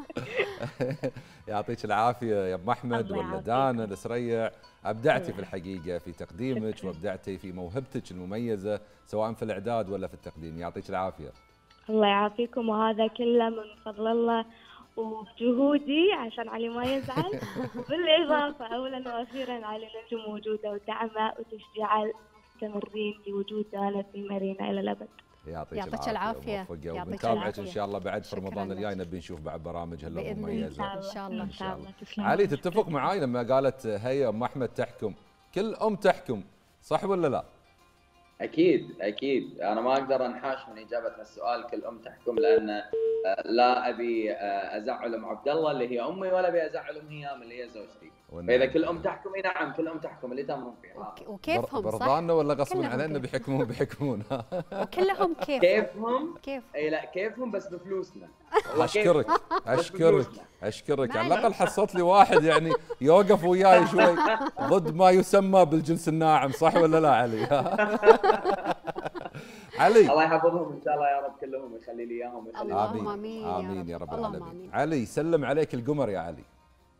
Speaker 1: يعطيك العافيه يا ام احمد ولا دانا السريع، ابدعتي في الحقيقه في تقديمك وابدعتي في موهبتك المميزه سواء في الاعداد ولا في التقديم، يعطيك العافيه.
Speaker 6: الله يعافيكم، وهذا كله من فضل الله وبجهودي عشان علي ما يزعل. بالإضافة أولا وأخيرا علي نجم وجوده ودعمه وتشجيعه المستمرين لوجود دانا في مارينا إلى الأبد.
Speaker 2: يعطيك العافية.
Speaker 1: ونتابعك إن شاء الله بعد في رمضان الجاي، نبي نشوف بعد برامج هلا مميزة
Speaker 2: إن شاء الله.
Speaker 6: إن شاء الله.
Speaker 1: علي تتفق معاي لما قالت هي أم أحمد تحكم، كل أم تحكم، صح ولا لا؟
Speaker 7: اكيد اكيد، انا ما اقدر انحاش من اجابه هالسؤال كل ام تحكم، لان لا ابي ازعل ام عبد الله اللي هي امي ولا ابي ازعل ام هيام اللي هي زوجتي. فاذا كل ام تحكم، نعم كل ام تحكم اللي تامرون فيها.
Speaker 2: وكيفهم صح؟
Speaker 1: برضانا ولا غصبا علينا بيحكمون
Speaker 2: وكلهم كيفهم؟
Speaker 7: كيف؟ اي لا كيفهم بس بفلوسنا.
Speaker 1: اشكرك على الاقل حصلت لي واحد يعني يوقف وياي شوي ضد ما يسمى بالجنس الناعم، صح ولا لا علي؟ علي
Speaker 7: الله يحفظهم ان شاء الله يا رب كلهم، يخلي لي اياهم ويخلي
Speaker 2: اللهم امين
Speaker 1: امين يا رب العالمين. علي يسلم عليك القمر يا علي.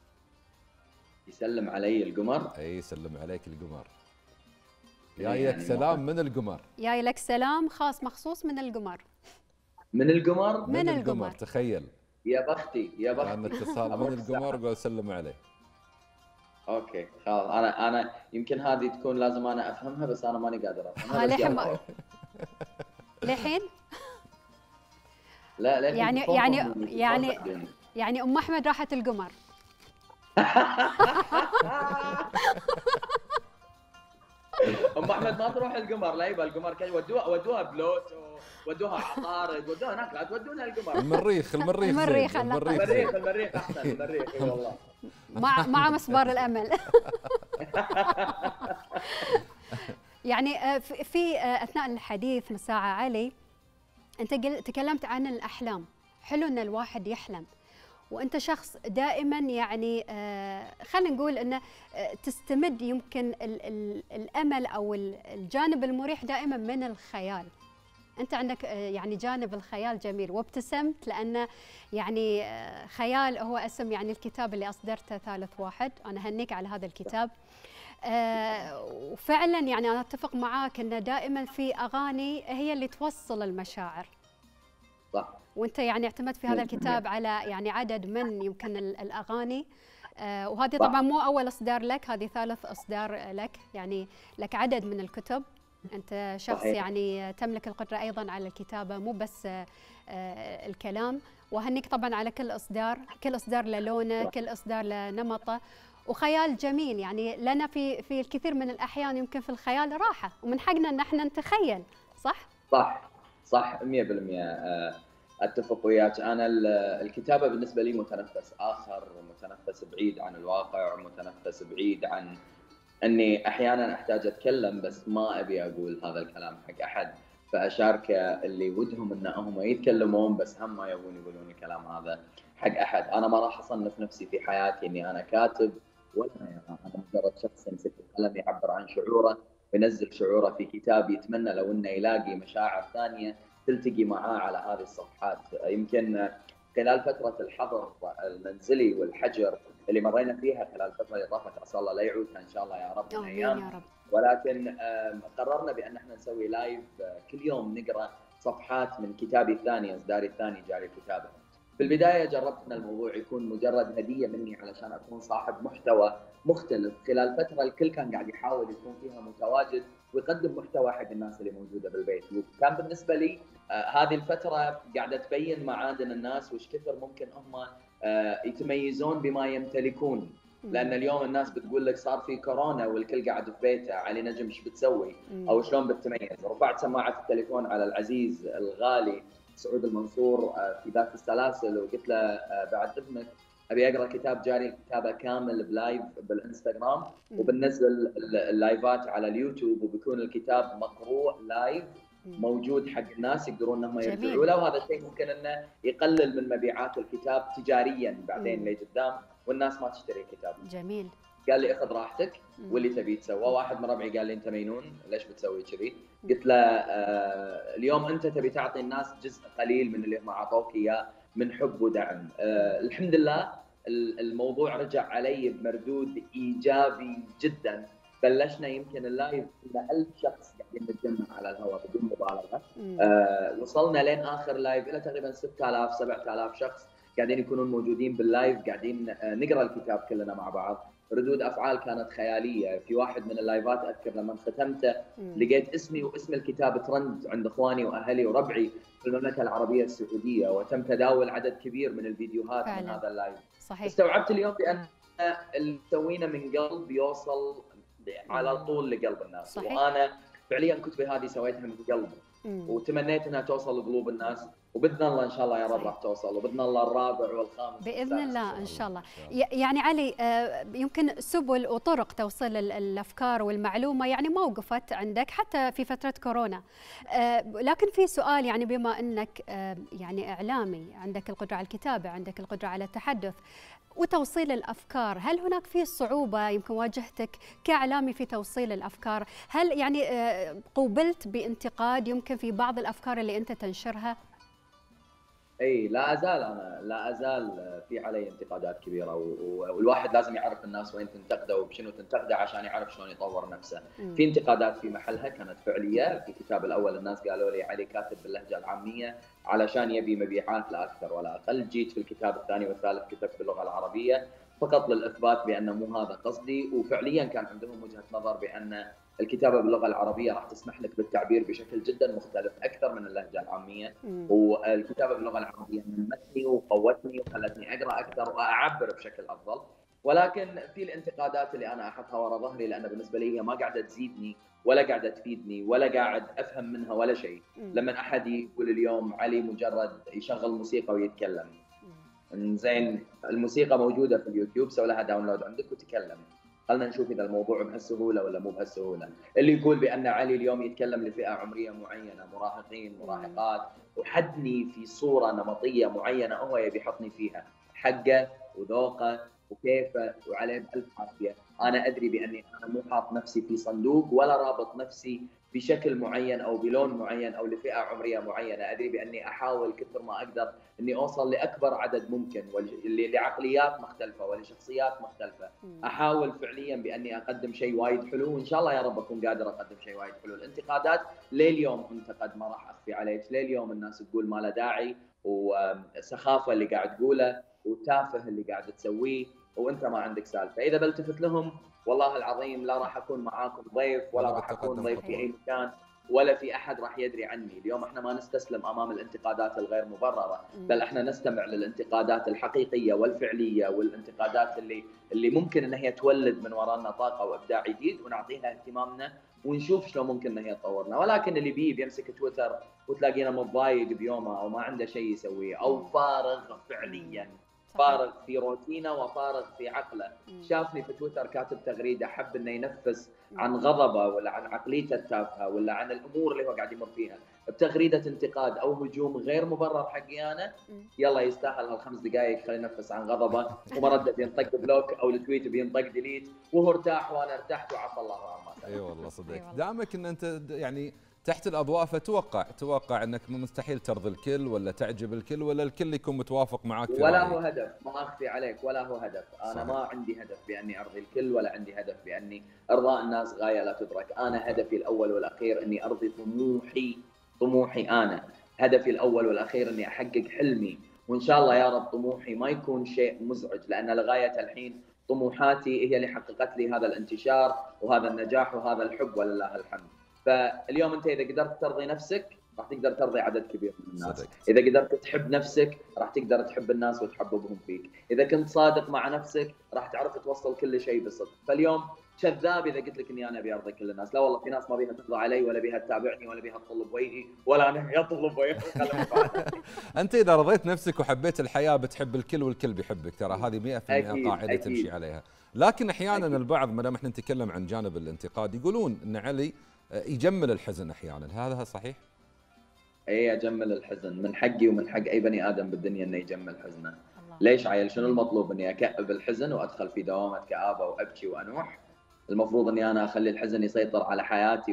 Speaker 7: يسلم علي القمر؟
Speaker 1: اي يسلم عليك القمر. جايك سلام من القمر.
Speaker 2: جاي لك سلام خاص مخصوص من القمر.
Speaker 7: من القمر؟
Speaker 2: من القمر
Speaker 1: تخيل.
Speaker 7: يا بختي يا بختي.
Speaker 1: كان اتصال من القمر قول سلم عليه.
Speaker 7: اوكي خلاص، انا يمكن هذه تكون لازم انا افهمها بس انا ماني قادر افهمها.
Speaker 2: لحين؟
Speaker 7: لا
Speaker 2: يعني ام احمد راحت القمر.
Speaker 7: ام احمد ما تروح القمر، لا يبا القمر ودوها بلوتو، ودوها عطارد، ودوها هناك، لا تودونها القمر.
Speaker 1: المريخ
Speaker 7: احسن، المريخ اي والله.
Speaker 2: مع مسبار الامل. يعني في اثناء الحديث من ساعه علي انت تكلمت عن الاحلام، حلو ان الواحد يحلم، وانت شخص دائما يعني خلينا نقول انه تستمد يمكن الامل او الجانب المريح دائما من الخيال. انت عندك يعني جانب الخيال جميل، وابتسمت لانه يعني خيال هو اسم يعني الكتاب اللي اصدرته ثالث واحد، انا اهنيك على هذا الكتاب. وفعلا يعني انا اتفق معاك ان دائما في اغاني هي اللي توصل المشاعر.
Speaker 7: صح.
Speaker 2: وانت يعني اعتمدت في هذا الكتاب على يعني عدد من يمكن الاغاني، وهذه طبعا مو اول اصدار لك، هذه ثالث اصدار لك، يعني لك عدد من الكتب. انت شخص
Speaker 7: صحيح.
Speaker 2: يعني تملك القدره ايضا على الكتابه مو بس الكلام، وهنيك طبعا على كل اصدار للونه، كل اصدار لنمطه. وخيال جميل. يعني لنا في الكثير من الأحيان يمكن في الخيال راحة، ومن حقنا أن احنا نتخيل. صح؟
Speaker 7: صح 100%. اتفق وياك. انا الكتابه بالنسبه لي متنفس اخر، متنفس بعيد عن الواقع، متنفس بعيد عن اني احيانا احتاج اتكلم بس ما ابي اقول هذا الكلام حق احد، فاشاركه اللي ودهم ان هم يتكلمون بس هم ما يبون يقولون الكلام هذا حق احد. انا ما راح اصنف نفسي في حياتي اني انا كاتب ولا انا مجرد شخص يمسك القلم يعبر عن شعوره وينزل شعوره في كتاب، يتمنى لو انه يلاقي مشاعر ثانيه تلتقي معاه على هذه الصفحات. يمكن خلال فتره الحظر المنزلي والحجر اللي مرينا فيها خلال الفتره اللي طافت، عسى الله لا يعودها ان شاء الله يا رب من ايام،
Speaker 2: يا رب.
Speaker 7: ولكن قررنا بان احنا نسوي لايف كل يوم نقرا صفحات من كتابي الثاني، اصداري الثاني جاري الكتابه. في البدايه جربت ان الموضوع يكون مجرد هديه مني علشان اكون صاحب محتوى مختلف. خلال فتره الكل كان قاعد يحاول يكون فيها متواجد ويقدم محتوى حق الناس اللي موجوده بالبيت، وكان بالنسبه لي هذه الفتره قاعده تبين معادن الناس وش كثر ممكن هم يتميزون بما يمتلكون. لان اليوم الناس بتقول لك صار في كورونا والكل قاعد في بيته، علي نجم ايش بتسوي او شلون بتتميز؟ رفعت سماعه التليفون على العزيز الغالي سعود المنصور في ذات السلاسل وقلت له بعد اذنك ابي اقرا كتاب جاري الكتابه كامل بلايف بالانستغرام، وبنزل اللايفات على اليوتيوب، وبيكون الكتاب مقروء لايف موجود حق الناس يقدرون انهم يرجعوا له، وهذا الشيء ممكن انه يقلل من مبيعات الكتاب تجاريا بعدين لقدام والناس ما تشتري كتاب.
Speaker 2: جميل.
Speaker 7: قال لي اخذ راحتك واللي تبي تسوى. واحد من ربعي قال لي انت مجنون ليش بتسوي كذي؟ قلت له اليوم انت تبي تعطي الناس جزء قليل من اللي هم اعطوك اياه من حب ودعم. الحمد لله الموضوع رجع علي بمردود ايجابي جدا. بلشنا يمكن اللايف كنا 1000 شخص قاعدين نتجمع على الهواء بدون مبالغه. وصلنا لين اخر لايف الى تقريبا 6000 7000 شخص قاعدين يكونون موجودين باللايف، قاعدين نقرا الكتاب كلنا مع بعض. ردود افعال كانت خياليه. في واحد من اللايفات اذكر لما ختمته لقيت اسمي واسم الكتاب ترند عند اخواني واهلي وربعي في المملكه العربيه السعوديه، وتم تداول عدد كبير من الفيديوهات فعلا من هذا اللايف.
Speaker 2: صحيح.
Speaker 7: استوعبت اليوم بان اللي سوينا من قلب يوصل على طول لقلب الناس. صحيح. وانا فعليا كتبي هذه سويتها من قلب وتمنيت انها توصل لقلوب الناس، وباذن الله ان شاء الله يا رب راح توصل، وباذن الله الرابع والخامس
Speaker 2: باذن الله ان شاء الله. يعني علي يمكن سبل وطرق توصيل الافكار والمعلومه يعني ما وقفت عندك حتى في فتره كورونا، لكن في سؤال يعني بما انك يعني اعلامي عندك القدره على الكتابه، عندك القدره على التحدث وتوصيل الافكار، هل هناك في صعوبه يمكن واجهتك كاعلامي في توصيل الافكار؟ هل يعني قوبلت بانتقاد يمكن في بعض الافكار اللي انت تنشرها؟
Speaker 7: اي لا ازال في علي انتقادات كبيره، والواحد لازم يعرف الناس وين تنتقده وبشنو تنتقده عشان يعرف شلون يطور نفسه. في انتقادات في محلها كانت فعليه. في الكتاب الاول الناس قالوا لي علي كاتب باللهجه العاميه علشان يبي مبيعات لا اكثر ولا اقل. جيت في الكتاب الثاني والثالث كتبت باللغه العربيه فقط للاثبات بان مو هذا قصدي، وفعليا كان عندهم وجهه نظر بان الكتابه باللغه العربيه راح تسمح لك بالتعبير بشكل جدا مختلف اكثر من اللهجه العاميه، والكتابه باللغه العربيه نمتني وقوتني وخلتني اقرا اكثر واعبر بشكل افضل. ولكن في الانتقادات اللي انا احطها ورا ظهري لان بالنسبه لي هي ما قاعده تزيدني ولا قاعده تفيدني ولا قاعد افهم منها ولا شيء. لما احد يقول اليوم علي مجرد يشغل موسيقى ويتكلم، زين الموسيقى موجوده في اليوتيوب، سوي لها داونلود عندك وتكلم. خلنا نشوف اذا الموضوع بهالسهوله ولا مو بهالسهوله. اللي يقول بان علي اليوم يتكلم لفئه عمريه معينه، مراهقين مراهقات، وحدني في صوره نمطيه معينه هو يبي يحطني فيها، حقه وذوقه وكيفه وعليه بألف عافيه. انا ادري باني انا مو حاط نفسي في صندوق ولا رابط نفسي بشكل معين او بلون معين او لفئه عمريه معينه. ادري باني احاول كثر ما اقدر اني اوصل لاكبر عدد ممكن لعقليات مختلفه ولشخصيات مختلفه. احاول فعليا باني اقدم شيء وايد حلو، وان شاء الله يا رب اكون قادر اقدم شيء وايد حلو. الانتقادات لليوم انتقد، ما راح اخفي عليك، لليوم الناس تقول ما له داعي، وسخافه اللي قاعد تقوله وتافه اللي قاعد تسويه وانت ما عندك سالفه. اذا بلتفت لهم والله العظيم لا راح اكون معاكم ضيف ولا راح اكون ضيف في اي مكان، ولا في أحد راح يدري عني. اليوم احنا ما نستسلم أمام الانتقادات الغير مبررة، بل احنا نستمع للانتقادات الحقيقية والفعلية، والانتقادات اللي ممكن ان هي تولد من ورانا طاقة وإبداع جديد، ونعطيها اهتمامنا ونشوف شلون ممكن ان هي تطورنا. ولكن اللي بيمسك تويتر وتلاقينا متضايق بيومه او ما عنده شيء يسويه، او فارغ فعليا، فارغ في روتينه وفارغ في عقله. شافني في تويتر كاتب تغريده حب انه ينفس عن غضبه ولا عن عقليته التافهه ولا عن الامور اللي هو قاعد يمر فيها بتغريده انتقاد او هجوم غير مبرر حقي انا، يلا يستاهل هالخمس دقائق خليه ينفس عن غضبه، ومرده بينطق بلوك او التويت بينطق ديليت، وهو ارتاح وانا ارتحت وعفى الله عما سلف.
Speaker 1: اي والله صدق. دامك ان انت يعني تحت الاضواء، فتوقع انك مستحيل ترضي الكل ولا تعجب الكل ولا الكل يكون متوافق معك في
Speaker 7: ولا
Speaker 1: رأيك.
Speaker 7: هو هدف، ما اخفي عليك، ولا هو هدف. انا صحيح. ما عندي هدف باني ارضي الكل، ولا عندي هدف باني ارضاء الناس غايه لا تدرك. انا هدفي الاول والاخير اني ارضي طموحي انا، هدفي الاول والاخير اني احقق حلمي، وان شاء الله يا رب طموحي ما يكون شيء مزعج، لان لغايه الحين طموحاتي هي اللي حققت لي هذا الانتشار وهذا النجاح وهذا الحب ولله الحمد. فاليوم انت اذا قدرت ترضي نفسك راح تقدر ترضي عدد كبير من الناس. صدق. اذا قدرت تحب نفسك راح تقدر تحب الناس وتحببهم فيك. اذا كنت صادق مع نفسك راح تعرف توصل كل شيء بصدق. فاليوم كذاب اذا قلت لك اني انا ابي ارضي كل الناس. لا والله، في ناس ما بيها ترضى علي ولا بيها تتابعني ولا بيها تطلب وجهي ولا انا اطلب وجهي.
Speaker 1: انت اذا رضيت نفسك وحبيت الحياه بتحب الكل والكل بيحبك، ترى هذه 100% قاعده تمشي عليها. لكن احيانا البعض ما دام احنا نتكلم عن جانب الانتقاد يقولون ان علي يجمل الحزن احيانا، هذا صحيح؟
Speaker 7: اي اجمل الحزن، من حقي ومن حق اي بني ادم بالدنيا انه يجمل حزنه. ليش عيل؟ شنو المطلوب؟ اني اكئب الحزن وادخل في دوامه كآبه وابكي وانوح؟ المفروض اني انا اخلي الحزن يسيطر على حياتي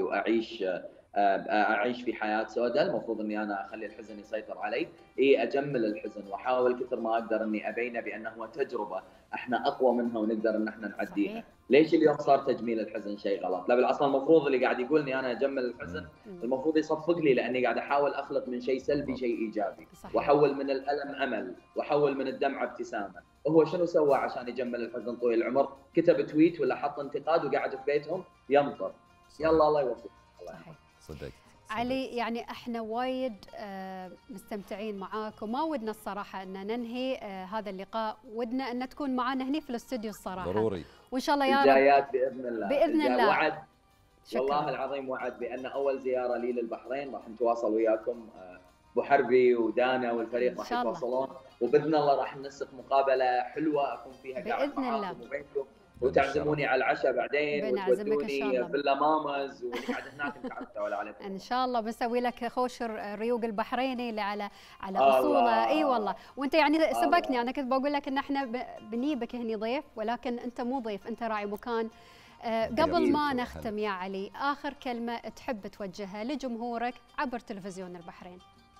Speaker 7: واعيش في حياه سوداء؟ المفروض اني انا اخلي الحزن يسيطر علي؟ اي اجمل الحزن واحاول كثر ما اقدر اني ابينه بانه هو تجربه احنا اقوى منها ونقدر ان احنا نعديها. صحيح. ليش اليوم صار تجميل الحزن شيء غلط؟ لا بالعكس، المفروض اللي قاعد يقولني انا اجمل الحزن المفروض يصفق لي، لاني قاعد احاول اخلق من شيء سلبي شيء ايجابي. صحيح. واحول من الالم امل، واحول من الدمعه ابتسامه. هو شنو سوى عشان يجمل الحزن طول العمر؟ كتب تويت ولا حط انتقاد وقاعد في بيتهم يمطر. يلا الله يوفقك.
Speaker 2: صحيح.
Speaker 1: صدقت
Speaker 2: علي، يعني احنا وايد مستمتعين معاك، وما ودنا الصراحه ان ننهي هذا اللقاء، ودنا ان تكون معنا هنا في الاستوديو الصراحه.
Speaker 1: ضروري.
Speaker 2: وان شاء الله يا رب
Speaker 7: الجايات باذن الله.
Speaker 2: باذن الله.
Speaker 7: وعد والله العظيم وعد بان اول زياره لي للبحرين راح نتواصل وياكم، ابو حربي ودانا والفريق راح يتواصلون، وباذن الله راح ننسق مقابله حلوه اكون فيها قاعد معاكم وبينكم، وتعزموني على العشاء بعدين وتودوني فيلا مامز ونقعد هناك نتعرف عليكم
Speaker 2: ان شاء الله. بنسوي لك خوشر ريوق البحريني اللي على اصوله. اي والله. وانت يعني سبقني، انا كنت بقول لك ان احنا بنيبك هني ضيف، ولكن انت مو ضيف، انت راعي مكان. قبل ما نختم يا علي، اخر كلمه تحب توجهها لجمهورك عبر تلفزيون البحرين؟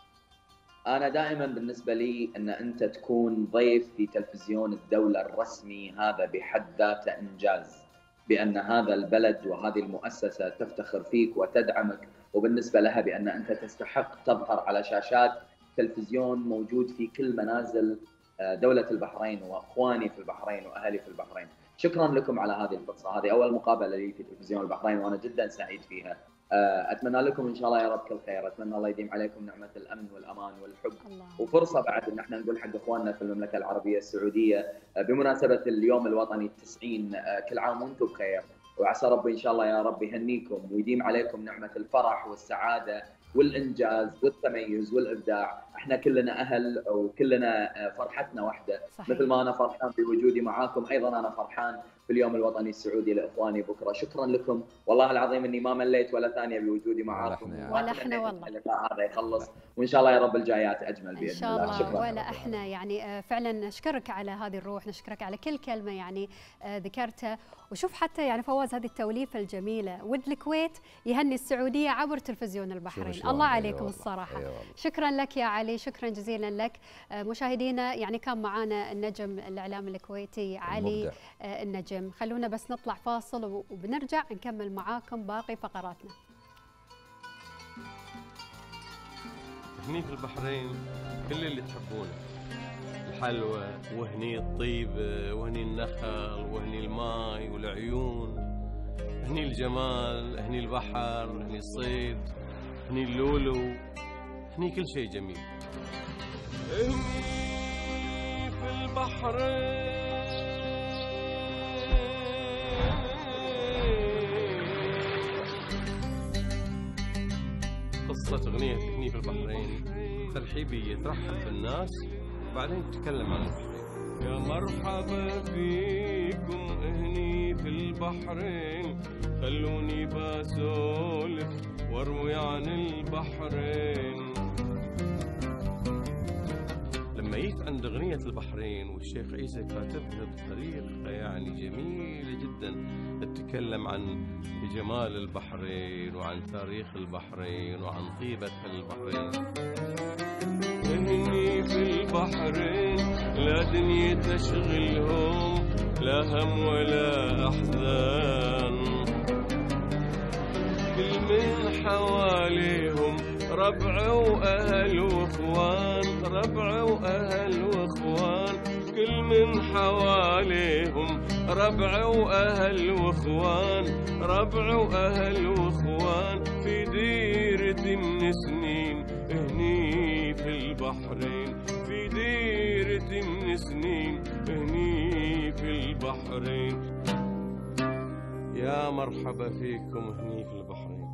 Speaker 7: أنا دائما بالنسبة لي أن أنت تكون ضيف في تلفزيون الدولة الرسمي، هذا بحد ذاته إنجاز، بأن هذا البلد وهذه المؤسسة تفتخر فيك وتدعمك، وبالنسبة لها بأن أنت تستحق تظهر على شاشات تلفزيون موجود في كل منازل دولة البحرين وأخواني في البحرين وأهلي في البحرين. شكرا لكم على هذه الفرصة، هذه أول مقابلة لي في تلفزيون البحرين وأنا جدا سعيد فيها. أتمنى لكم إن شاء الله يا رب كل خير، أتمنى الله يديم عليكم نعمة الأمن والأمان والحب الله. وفرصة بعد إن احنا نقول حق إخواننا في المملكة العربية السعودية بمناسبة اليوم الوطني ال90، كل عام وأنتم بخير، وعسى ربي إن شاء الله يا رب يهنيكم ويديم عليكم نعمة الفرح والسعادة والإنجاز والتميز والإبداع. احنا كلنا أهل وكلنا فرحتنا واحدة. صحيح. مثل ما أنا فرحان بوجودي معاكم، أيضا أنا فرحان في اليوم الوطني السعودي لإخواني بكرة. شكرا لكم والله العظيم إني ما مليت ولا ثانية بوجودي معاكم،
Speaker 2: ولا إحنا والله.
Speaker 7: اللقاء هذا يخلص وإن شاء الله يا رب الجايات أجمل بإذن
Speaker 2: إن شاء الله.
Speaker 7: شكرا.
Speaker 2: ولا إحنا يعني فعلا نشكرك على هذه الروح، نشكرك على كل كلمة يعني ذكرتها. وشوف حتى يعني فواز هذه التوليفة الجميلة، ود الكويت يهني السعودية عبر تلفزيون البحرين. الله عليكم الصراحة. شكرا لك يا علي، شكرا جزيلا لك. مشاهدينا يعني كان معنا النجم الإعلام الكويتي علي النجم. خلونا بس نطلع فاصل وبنرجع نكمل معاكم باقي فقراتنا.
Speaker 8: هني في البحرين كل اللي تحبونه، الحلوى وهني الطيب وهني النخل وهني الماي والعيون، هني الجمال، هني البحر، هني الصيد، هني اللولو، هني كل شيء جميل. هني في البحرين قصة أغنية هني في البحرين، ترحيبي يترحب بالناس وبعدين تتكلم عن البحرين. يا مرحبا فيكم هني في البحرين، خلوني بسولف واروي عن البحرين. لما جيت عند أغنية البحرين والشيخ عيسى كاتبها بطريقة يعني جميلة جدا، تتكلم عن جمال البحرين وعن تاريخ البحرين وعن طيبة البحرين. هني في البحرين لا دنيا تشغلهم، لا هم ولا أحزان، كل من حواليهم ربع وأهل وإخوان، ربع وأهل وإخوان، كل من حواليهم ربع وأهل وإخوان، ربع وأهل وإخوان، في ديرة من سنين هني في البحرين، في ديرة من سنين هني في البحرين. يا مرحبا فيكم هني في البحرين.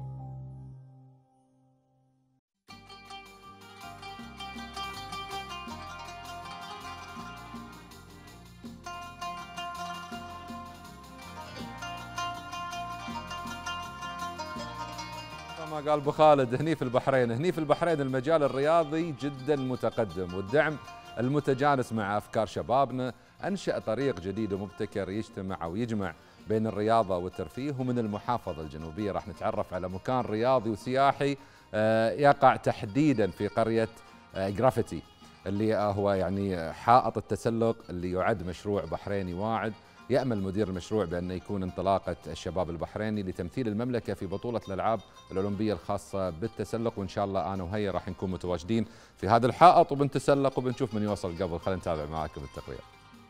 Speaker 1: ما قال ابو خالد هني في البحرين، هني في البحرين المجال الرياضي جدا متقدم، والدعم المتجانس مع افكار شبابنا انشأ طريق جديد ومبتكر يجتمع او يجمع بين الرياضه والترفيه. ومن المحافظه الجنوبيه راح نتعرف على مكان رياضي وسياحي يقع تحديدا في قريه جرافتي، اللي هو يعني حائط التسلق اللي يعد مشروع بحريني واعد. يأمل مدير المشروع بأن يكون انطلاقة الشباب البحريني لتمثيل المملكة في بطولة الألعاب الأولمبية الخاصة بالتسلق، وإن شاء الله أنا وهي راح نكون متواجدين في هذا الحائط وبنتسلق وبنشوف من يوصل قبل. خلينا نتابع معاكم التقرير.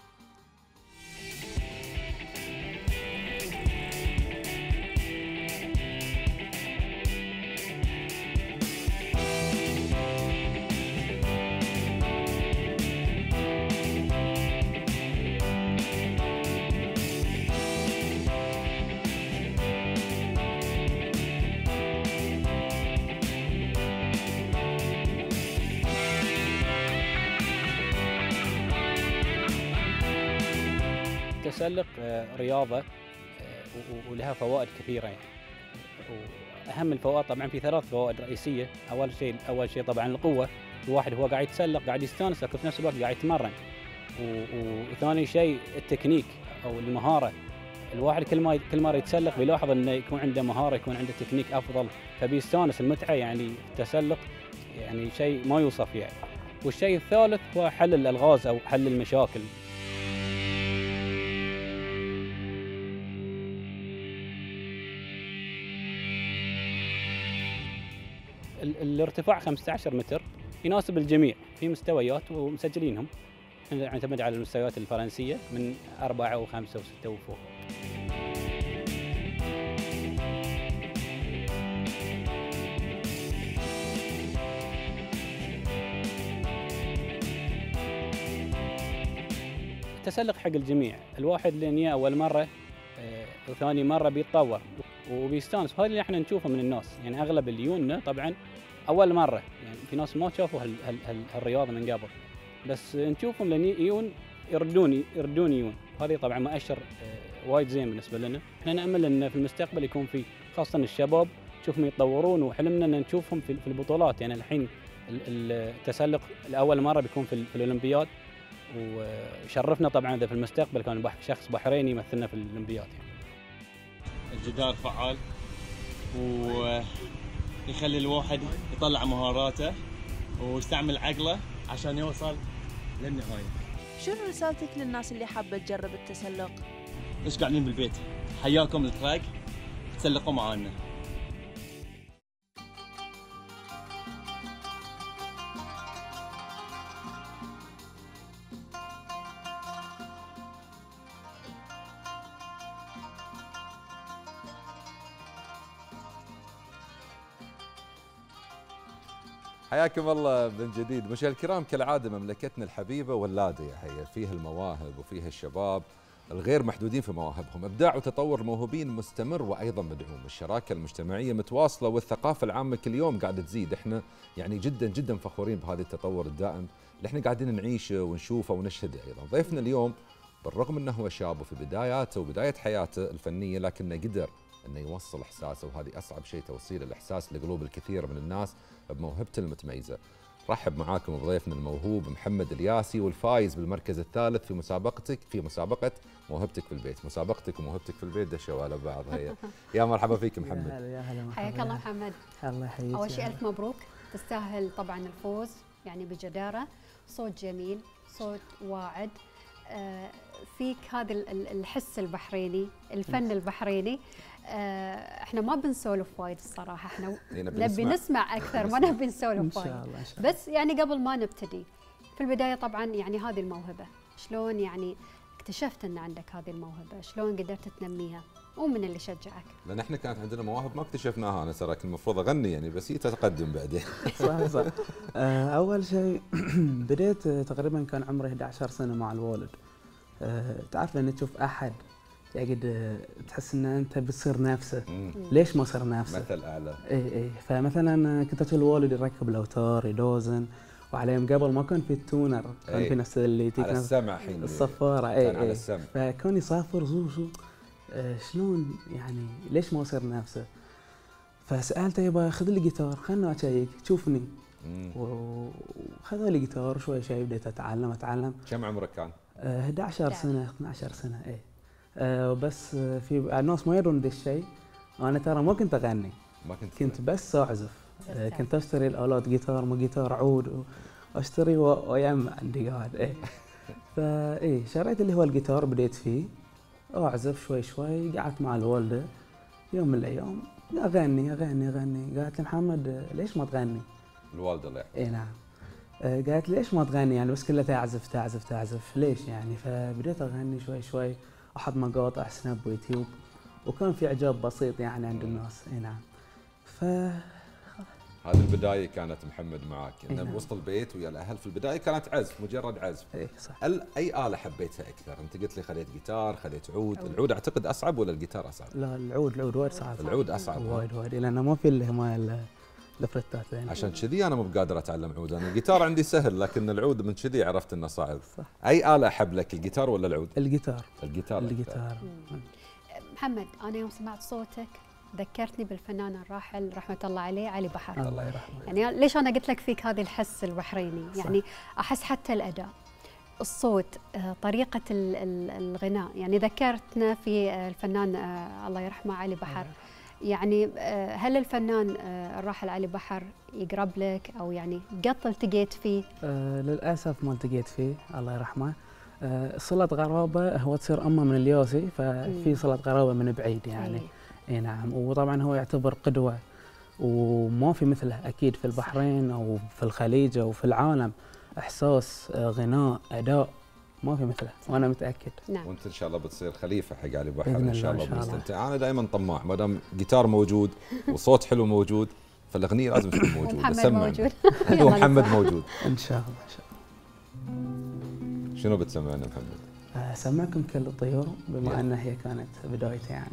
Speaker 9: التسلق رياضة ولها فوائد كثيرة يعني. وأهم الفوائد طبعا في 3 فوائد رئيسية. أول شيء طبعا القوة، الواحد هو قاعد يتسلق قاعد يستانس لكن في نفس الوقت قاعد يتمرن. وثاني شيء التكنيك أو المهارة، الواحد كل مرة يتسلق بيلاحظ انه يكون عنده مهارة، يكون عنده تكنيك أفضل، فبيستانس. المتعة يعني التسلق يعني شيء ما يوصف يعني. والشيء الثالث هو حل الألغاز أو حل المشاكل. الارتفاع 15 متر يناسب الجميع في مستويات ومسجلينهم. نعتمد على المستويات الفرنسية من 4 و5 و6 وفوق. التسلق حق الجميع، الواحد لين أول مرة وثاني مرة بيتطور وبيستانس. وهذا اللي احنا نشوفه من الناس، يعني اغلب اللي يجونا طبعا اول مره، يعني في ناس ما شافوا هالرياضه من قبل، بس نشوفهم لان يجون يردون يجون. هذه طبعا مؤشر وايد زين بالنسبه لنا. احنا نامل ان في المستقبل يكون في خاصه الشباب نشوفهم يتطورون، وحلمنا ان نشوفهم في البطولات. يعني الحين التسلق لاول مره بيكون في الاولمبياد، وشرفنا طبعا اذا في المستقبل كان شخص بحريني يمثلنا في الاولمبياد يعني.
Speaker 10: الجدار فعال ويخلي الواحد يطلع مهاراته ويستعمل عقله عشان يوصل للنهاية.
Speaker 11: شنو رسالتك للناس اللي حابة تجرب التسلق؟
Speaker 10: ليش قاعدين بالبيت؟ حياكم التراك، تسلقوا معانا.
Speaker 1: حياكم الله من جديد. مشاهدينا الكرام، كالعاده مملكتنا الحبيبه ولاده يا حي، فيها المواهب وفيها الشباب الغير محدودين في مواهبهم. ابداع وتطور الموهوبين مستمر وايضا مدعوم، الشراكه المجتمعيه متواصله والثقافه العامه كل يوم قاعده تزيد. احنا يعني جدا جدا فخورين بهذا التطور الدائم اللي احنا قاعدين نعيشه ونشوفه ونشهده ايضا. ضيفنا اليوم بالرغم انه هو شاب وفي بداياته وبدايه حياته الفنيه، لكنه قدر انه يوصل احساسه، وهذه اصعب شيء، توصيل الاحساس لقلوب الكثير من الناس بموهبته المتميزه. رحب معاكم بضيفنا الموهوب محمد الياسي، والفايز بالمركز الثالث في مسابقه موهبتك في البيت. مسابقتك وموهبتك في البيت دشوا على بعض هي. يا مرحبا فيك محمد.
Speaker 12: يا هلا
Speaker 2: حياك الله محمد.
Speaker 12: الله يحييك.
Speaker 2: اول شيء الف مبروك، تستاهل طبعا الفوز يعني بجداره. صوت جميل، صوت واعد، فيك هذا الحس البحريني، الفن البحريني. احنا ما بنسولف وايد الصراحه، احنا نبي نسمع اكثر، ما نبي نسولف وايد. بس يعني قبل ما نبتدي، في البدايه طبعا يعني هذه الموهبه شلون يعني اكتشفت ان عندك هذه الموهبه؟ شلون قدرت تنميها؟ ومن اللي شجعك؟
Speaker 1: لان احنا كانت عندنا مواهب ما اكتشفناها. انا ترى كنت المفروض اغني يعني، بس هي تتقدم بعدين.
Speaker 12: صح. اول شيء بديت تقريبا كان عمري 11 سنه مع الوالد. تعرف لما تشوف احد يقعد تحس ان انت بتصير نفسه، ليش ما صار نفسه؟
Speaker 1: مثل اعلى.
Speaker 12: اي فمثلا كنت اشوف الوالد يركب الاوتار يدوزن، وعليهم قبل ما كان في التونر، كان في نفس اللي
Speaker 1: على السمع حين
Speaker 12: الصفاره.
Speaker 1: كان على السمع،
Speaker 12: فكان يصافر شو شلون يعني ليش ما صار نفسه؟ فسالته يبا خذ لي جيتار خلنا اشيك تشوفني. وخذ لي جيتار شوي شوي بديت اتعلم.
Speaker 1: كم عمرك كان؟
Speaker 12: 11 سنه 12 سنه. اي بس في الناس ما يدرون ذا الشيء. انا ترى ما كنت اغني، كنت بس اعزف. كنت اشتري الالات، جيتار مو جيتار، عود، واشتري ويم عندي قاعد. فاي شريت اللي هو الجيتار، بديت فيه اعزف شوي شوي. قعدت مع الوالده يوم من الايام اغني. قالت لي محمد ليش ما تغني؟
Speaker 1: الوالده الله يحفظها.
Speaker 12: اي نعم. قالت لي ليش ما تغني يعني بس كلها تعزف ليش يعني؟ فبديت اغني شوي شوي، احط مقاطع سناب ويوتيوب، وكان في اعجاب بسيط يعني عند الناس. اي نعم.
Speaker 1: هذه البدايه كانت محمد معك، انه
Speaker 12: نعم.
Speaker 1: وسط البيت ويا الاهل. في البدايه كانت عزف، مجرد عزف.
Speaker 12: اي صح.
Speaker 1: اي اله حبيتها اكثر؟ انت قلت لي خليت جيتار، خليت عود. العود اعتقد اصعب ولا الجيتار اصعب؟
Speaker 12: لا العود وايد صعب.
Speaker 1: العود اصعب
Speaker 12: وايد لانه ما في اللي هم الفريتات.
Speaker 1: عشان كذي انا مو بقادر اتعلم عود. انا الجيتار عندي سهل، لكن العود من كذي عرفت انه صعب.
Speaker 12: صح.
Speaker 1: اي اله احب لك، الجيتار ولا العود؟
Speaker 12: الجيتار.
Speaker 2: محمد، انا يوم سمعت صوتك ذكرتني بالفنان الراحل رحمه الله عليه علي بحر.
Speaker 12: الله يرحمه.
Speaker 2: يعني ليش انا قلت لك فيك هذه الحس البحريني؟ يعني احس حتى الاداء، الصوت، طريقه الغناء، يعني ذكرتنا في الفنان الله يرحمه علي بحر. يعني هل الفنان الراحل علي بحر يقرب لك او يعني قط التقيت فيه؟
Speaker 12: للاسف ما التقيت فيه الله يرحمه. صلة قرابة، هو تصير أمه من اليوسي، ففي صلة قرابة من بعيد يعني. اي نعم. وطبعا هو يعتبر قدوة، وما في مثله أكيد في البحرين أو في الخليج أو في العالم. إحساس، غناء، أداء، ما في مثله، وأنا متأكد.
Speaker 2: نعم.
Speaker 1: وأنت إن شاء الله بتصير خليفة حق علي بحر إن شاء الله بنستمتع. أنا دائما طماع، ما دام جيتار موجود وصوت حلو موجود فالأغنية لازم تكون موجودة.
Speaker 2: ومحمد موجود.
Speaker 1: ومحمد موجود
Speaker 12: إن شاء الله.
Speaker 1: شنو بتسمعنا محمد؟
Speaker 12: سمعكم كل الطيور بما أنها هي كانت بدايتي يعني.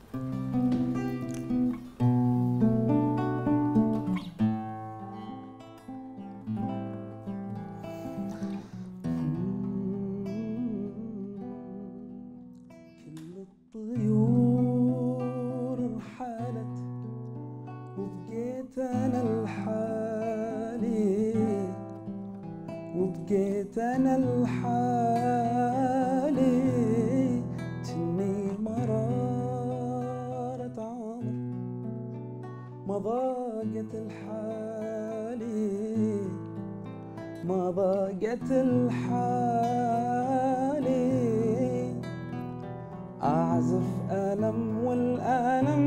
Speaker 13: ما ضاقت الحالي أعزف ألم والألم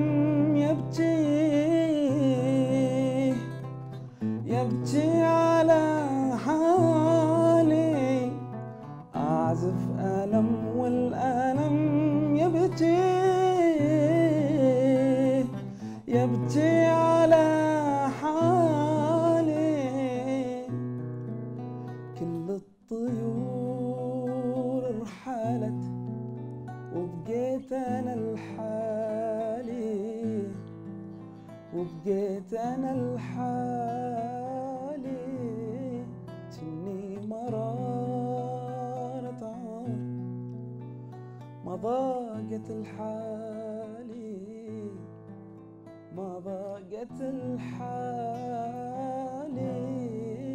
Speaker 13: يبكي على حالي أعزف ألم والألم يبكي على حالي وبقيت أنا لحالي وبقيت أنا لحالي جني مرارة عمر ما ضاقت الحالي ما ضاقت الحالي.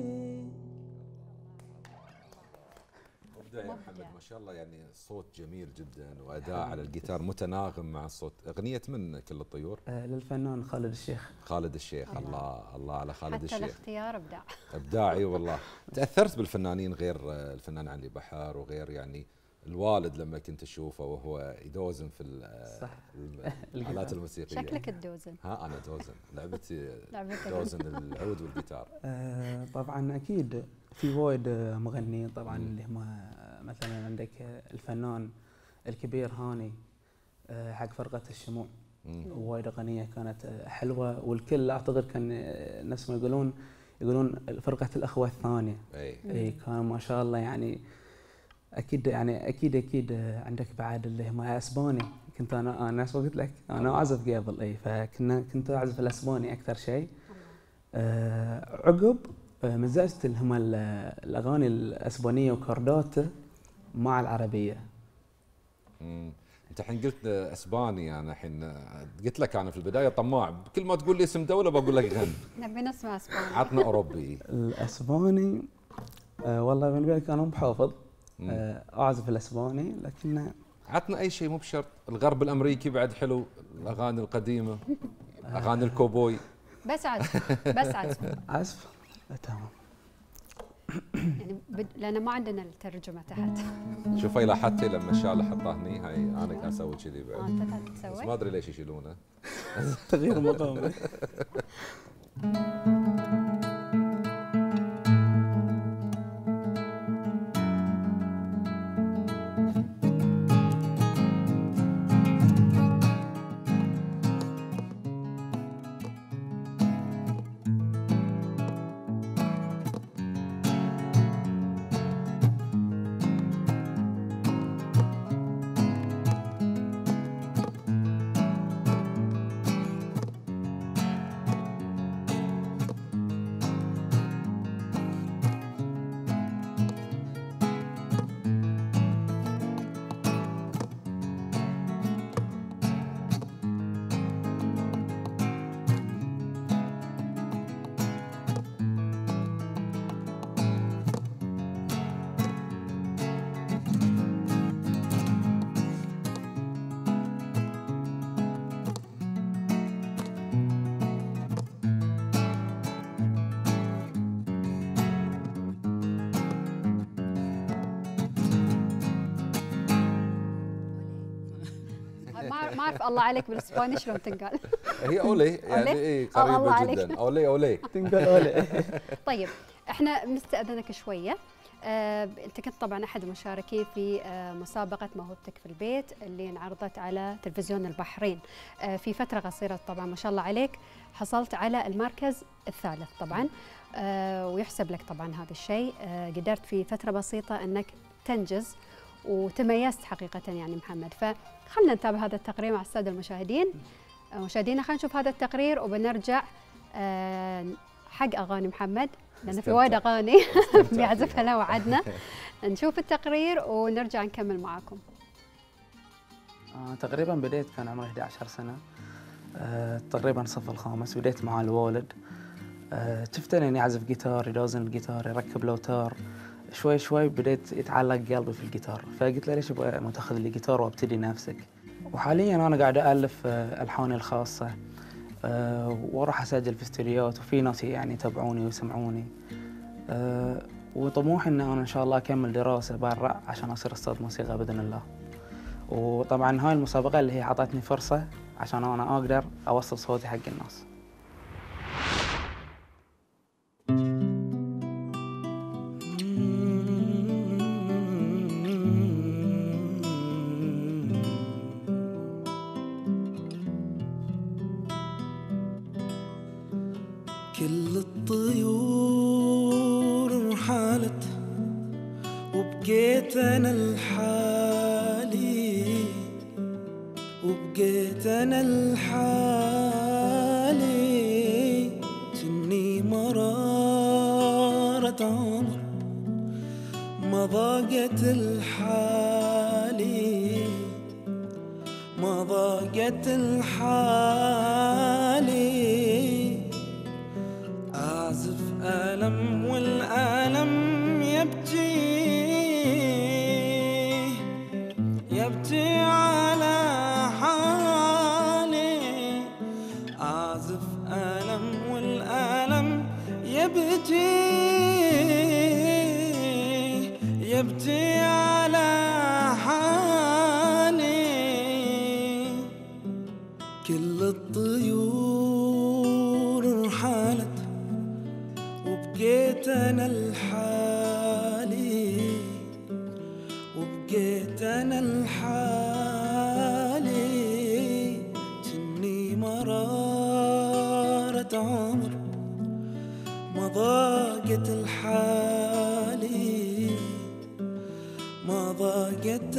Speaker 1: مبدع يا محمد ما شاء الله، يعني صوت جميل جدا واداء على الجيتار متناغم مع الصوت. اغنيه من كل الطيور؟
Speaker 12: للفنان خالد الشيخ.
Speaker 1: خالد الشيخ، الله الله على خالد الشيخ.
Speaker 2: حتى الاختيار ابداع.
Speaker 1: ابداعي والله. تاثرت بالفنانين غير الفنان علي بحر وغير يعني الوالد لما كنت اشوفه وهو يدوزن في الآلات الموسيقيه؟
Speaker 2: شكلك تدوزن.
Speaker 1: ها انا دوزن، لعبتي دوزن العود والجيتار.
Speaker 12: طبعا اكيد في وايد مغنيين طبعا اللي هم مثلا عندك الفنان الكبير هاني حق فرقه الشموع، وايد اغنيه كانت حلوه والكل اعتقد كان نفس ما يقولون فرقه الاخوه الثانيه. اي كان ما شاء الله يعني اكيد اكيد عندك بعد اللي هم اسباني. كنت انا نفس ما قلت لك انا اعزف قبل، اي كنت اعزف الاسباني اكثر شيء. عقب مزجت اللي هم الاغاني الاسبانيه وكوردات مع العربيه.
Speaker 1: انت الحين قلت اسباني، انا الحين قلت لك انا في البدايه طماع، كل ما تقول لي اسم دوله بقول لك غن.
Speaker 2: نبي نسمع اسباني.
Speaker 1: عطنا اوروبي.
Speaker 12: الاسباني والله بالنسبه لي انا مو بحافظ اعزف الاسباني، لكن
Speaker 1: عطنا اي شيء، مو بشرط الغرب الامريكي بعد حلو، الاغاني القديمه، اغاني الكوبوي.
Speaker 2: بس عزف بس
Speaker 12: عزف تمام.
Speaker 2: يعني لان ما عندنا الترجمه تحت.
Speaker 1: شوفي لاحظتي لما الشال حطاه هني، هاي انا اسوي كذي بعد.
Speaker 2: انت تسوي؟
Speaker 1: بس ما ادري ليش يشيلونه.
Speaker 12: تغيير مقام.
Speaker 2: ما اعرف الله عليك بالاسباني شلون تنقال.
Speaker 1: هي اولي يعني ايه قريبه جدا. اولي
Speaker 12: تنقال اولي.
Speaker 2: طيب احنا بنستاذنك شويه. انت كنت طبعا احد المشاركين في مسابقه موهبتك في البيت اللي انعرضت على تلفزيون البحرين في فتره قصيره. طبعا ما شاء الله عليك حصلت على المركز الثالث طبعا، ويحسب لك طبعا هذا الشيء. قدرت في فتره بسيطه انك تنجز وتميزت حقيقه يعني محمد. فخلنا نتابع هذا التقرير مع الساده المشاهدين. مشاهدينا خلينا نشوف هذا التقرير وبنرجع حق اغاني محمد، لأن في وايد أغاني بيعزفها لنا وعدنا. نشوف التقرير ونرجع نكمل معاكم.
Speaker 12: تقريبا بديت كان عمري 11 سنة، تقريبا الصف الخامس. بديت مع الوالد، شفته اني اعزف جيتار، يدوزن الجيتار، يركب لوتار. شوي شوي بديت يتعلق قلبي في الجيتار، فقلت له ليش ما تاخذ لي جيتار وابتدي نفسك. وحاليا انا قاعد الف الحاني الخاصه، واروح اسجل في استديوهات، وفي ناس يعني يتابعوني ويسمعوني. وطموحي ان انا ان شاء الله اكمل دراسه برا عشان اصير استاذ موسيقى باذن الله. وطبعا هاي المسابقه اللي هي اعطتني فرصه عشان انا اقدر اوصل صوتي حق الناس.
Speaker 13: كل الطيور رحلت وبقيت أنا لحالي، وبقيت أنا الحالي جني مرارة عمر ما ضاقت الحالي ما ضاقت الحالي أعزف ألم والألم يبكي على حالي أعزف ألم والألم يبكي على حالي كل الطيور رحلت وبقيت أنا الحالي وبقيت أنا الحالي جني مرارة عمر ما ضاقت الحالي ما ضاقت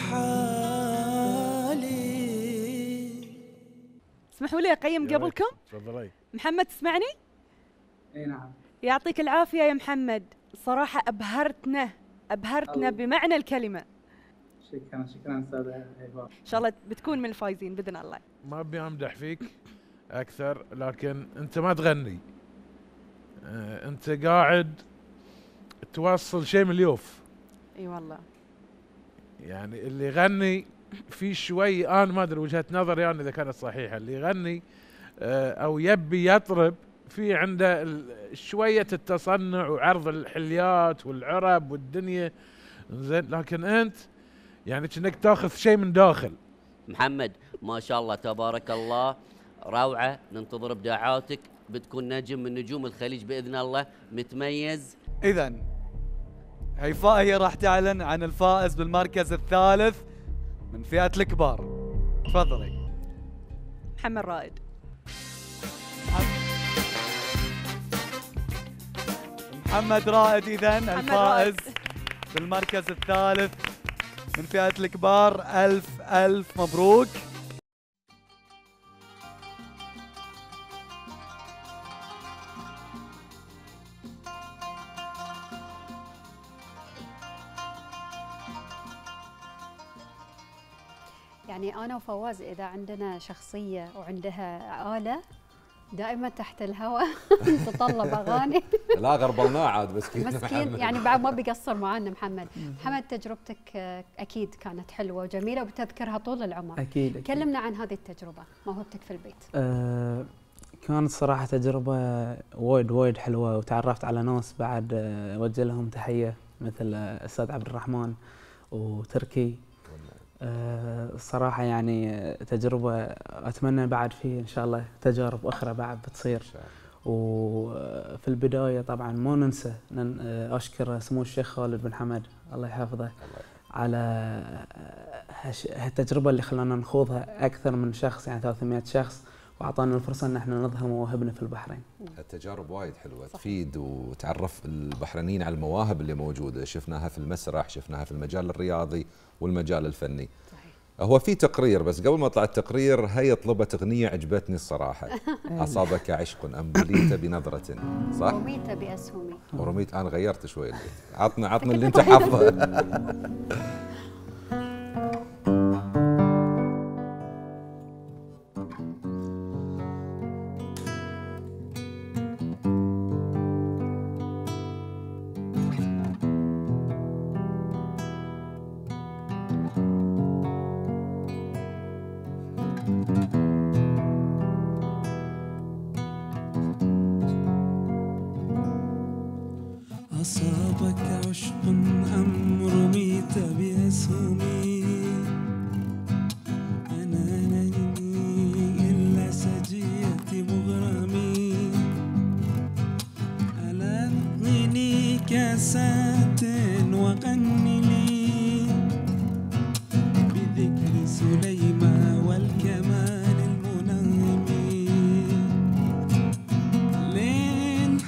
Speaker 13: الحالي.
Speaker 14: اسمحوا لي أقيم قبلكم.
Speaker 15: تفضلي.
Speaker 14: محمد تسمعني؟
Speaker 15: اي نعم.
Speaker 14: يعطيك العافية يا محمد، صراحة أبهرتنا بمعنى الكلمة.
Speaker 15: شكرا استاذ هيفاء.
Speaker 14: ان شاء الله بتكون من الفايزين باذن الله.
Speaker 15: ما ابي امدح فيك اكثر، لكن انت ما تغني، انت قاعد توصل شيء من اليوف.
Speaker 14: اي والله.
Speaker 15: يعني اللي يغني في شوي، انا ما ادري وجهة نظري انا اذا كانت صحيحة، اللي يغني او يبي يطرب في عنده شوية التصنع وعرض الحليات والعرب والدنيا زين، لكن انت يعني كأنك تاخذ شيء من داخل.
Speaker 16: محمد ما شاء الله تبارك الله، روعة، ننتظر ابداعاتك، بتكون نجم من نجوم الخليج بإذن الله، متميز.
Speaker 17: إذا هيفاء هي راح تعلن عن الفائز بالمركز الثالث من فئة الكبار. تفضلي.
Speaker 14: محمد رائد.
Speaker 17: محمد رائد إذا الفائز بالمركز الثالث من فئة الكبار. ألف مبروك.
Speaker 2: يعني أنا وفواز إذا عندنا شخصية وعندها آلة دائما تحت الهواء تطلب أغاني.
Speaker 1: لا غربلناه عاد مسكين.
Speaker 2: مسكين يعني بعد ما بيقصر معنا محمد. محمد تجربتك أكيد كانت حلوة وجميلة وبتذكرها طول العمر.
Speaker 12: أكيد.
Speaker 2: كلمنا عن هذه التجربة، موهبتك في البيت.
Speaker 12: كانت صراحة تجربة وايد حلوة، وتعرفت على ناس بعد أوجه لهم تحية مثل الأستاذ عبد الرحمن وتركي. الصراحة يعني تجربة أتمنى بعد فيه إن شاء الله تجارب أخرى بعد بتصير. وفي البداية طبعا ما ننسى أشكر سمو الشيخ خالد بن حمد الله يحفظه على هالتجربة اللي خلانا نخوضها أكثر من شخص، يعني 300 شخص، وأعطانا الفرصة أن احنا نظهر مواهبنا في البحرين.
Speaker 1: التجارب وايد حلوة، تفيد وتعرف البحرينيين على المواهب اللي موجودة، شفناها في المسرح، شفناها في المجال الرياضي والمجال الفني. صحيح. هو في تقرير، بس قبل ما اطلع التقرير هي طلبت اغنية عجبتني الصراحة. أصابك عشق أم بليت بنظرة، صح؟
Speaker 2: رميت بأسهمي.
Speaker 1: ورميت، أنا غيرت شوي البيت. عطنا اللي أنت حافظه.
Speaker 13: أصابك عشق أم رميت بأسهمي، أنا نجني إلا سجية مغرمي، ألا أغني كاسات وغني لي بذكر سليمان والكمال المنعم. لين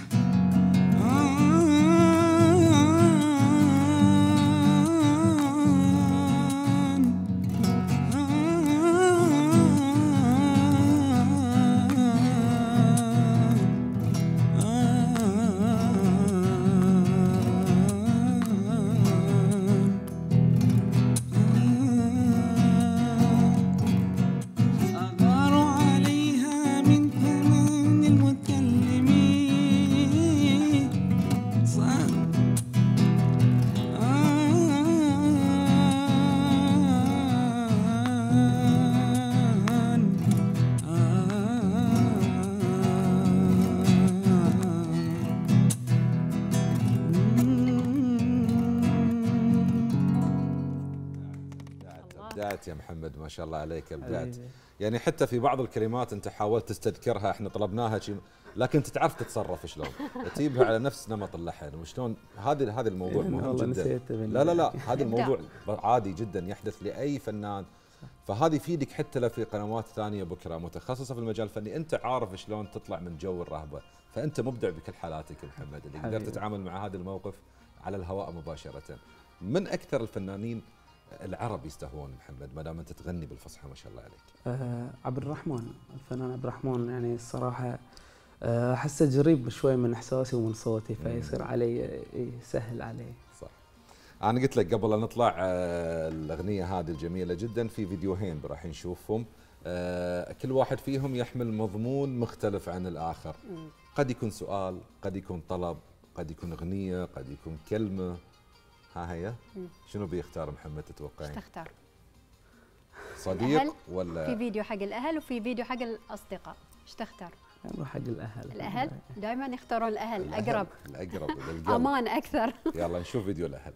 Speaker 1: ابدعت يا محمد، ما شاء الله عليك ابدعت. يعني حتى في بعض الكلمات انت حاولت تستذكرها، احنا طلبناها شيء لكن تعرف تتصرف شلون تجيبها على نفس نمط اللحن وشلون. هذا الموضوع مهم جدا. لا هذا الموضوع عادي جدا يحدث لاي فنان، فهذه يفيدك حتى لو في قنوات ثانيه بكره متخصصه في المجال الفني، انت عارف شلون تطلع من جو الرهبه، فانت مبدع بكل حالاتك يا محمد اللي قدرت تتعامل مع هذا الموقف على الهواء مباشره. من اكثر الفنانين العرب يستهون محمد ما دام انت تغني بالفصحى ما شاء الله عليك؟
Speaker 12: عبد الرحمن، الفنان عبد الرحمن، يعني الصراحه احسه قريب شوي من احساسي ومن صوتي، فيصير علي يسهل علي.
Speaker 1: صح. انا قلت لك قبل لا نطلع الاغنيه هذه الجميله جدا في فيديوهين راح نشوفهم، كل واحد فيهم يحمل مضمون مختلف عن الاخر. قد يكون سؤال، قد يكون طلب، قد يكون اغنيه، قد يكون كلمه. ها هي شنو بيختار محمد تتوقعين؟
Speaker 2: ايش تختار؟
Speaker 1: صديق ولا
Speaker 2: في فيديو حق الاهل وفي فيديو حق الاصدقاء، ايش تختار؟
Speaker 12: نروح حق الاهل.
Speaker 2: الاهل دائما يختارون الاهل، اقرب
Speaker 1: للقلب،
Speaker 2: امان اكثر.
Speaker 1: يلا نشوف فيديو الاهل.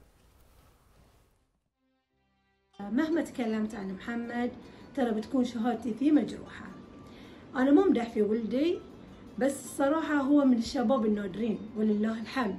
Speaker 18: مهما تكلمت عن محمد ترى بتكون شهادتي فيه مجروحه. انا مو مدح في ولدي، بس الصراحه هو من الشباب النادرين ولله الحمد.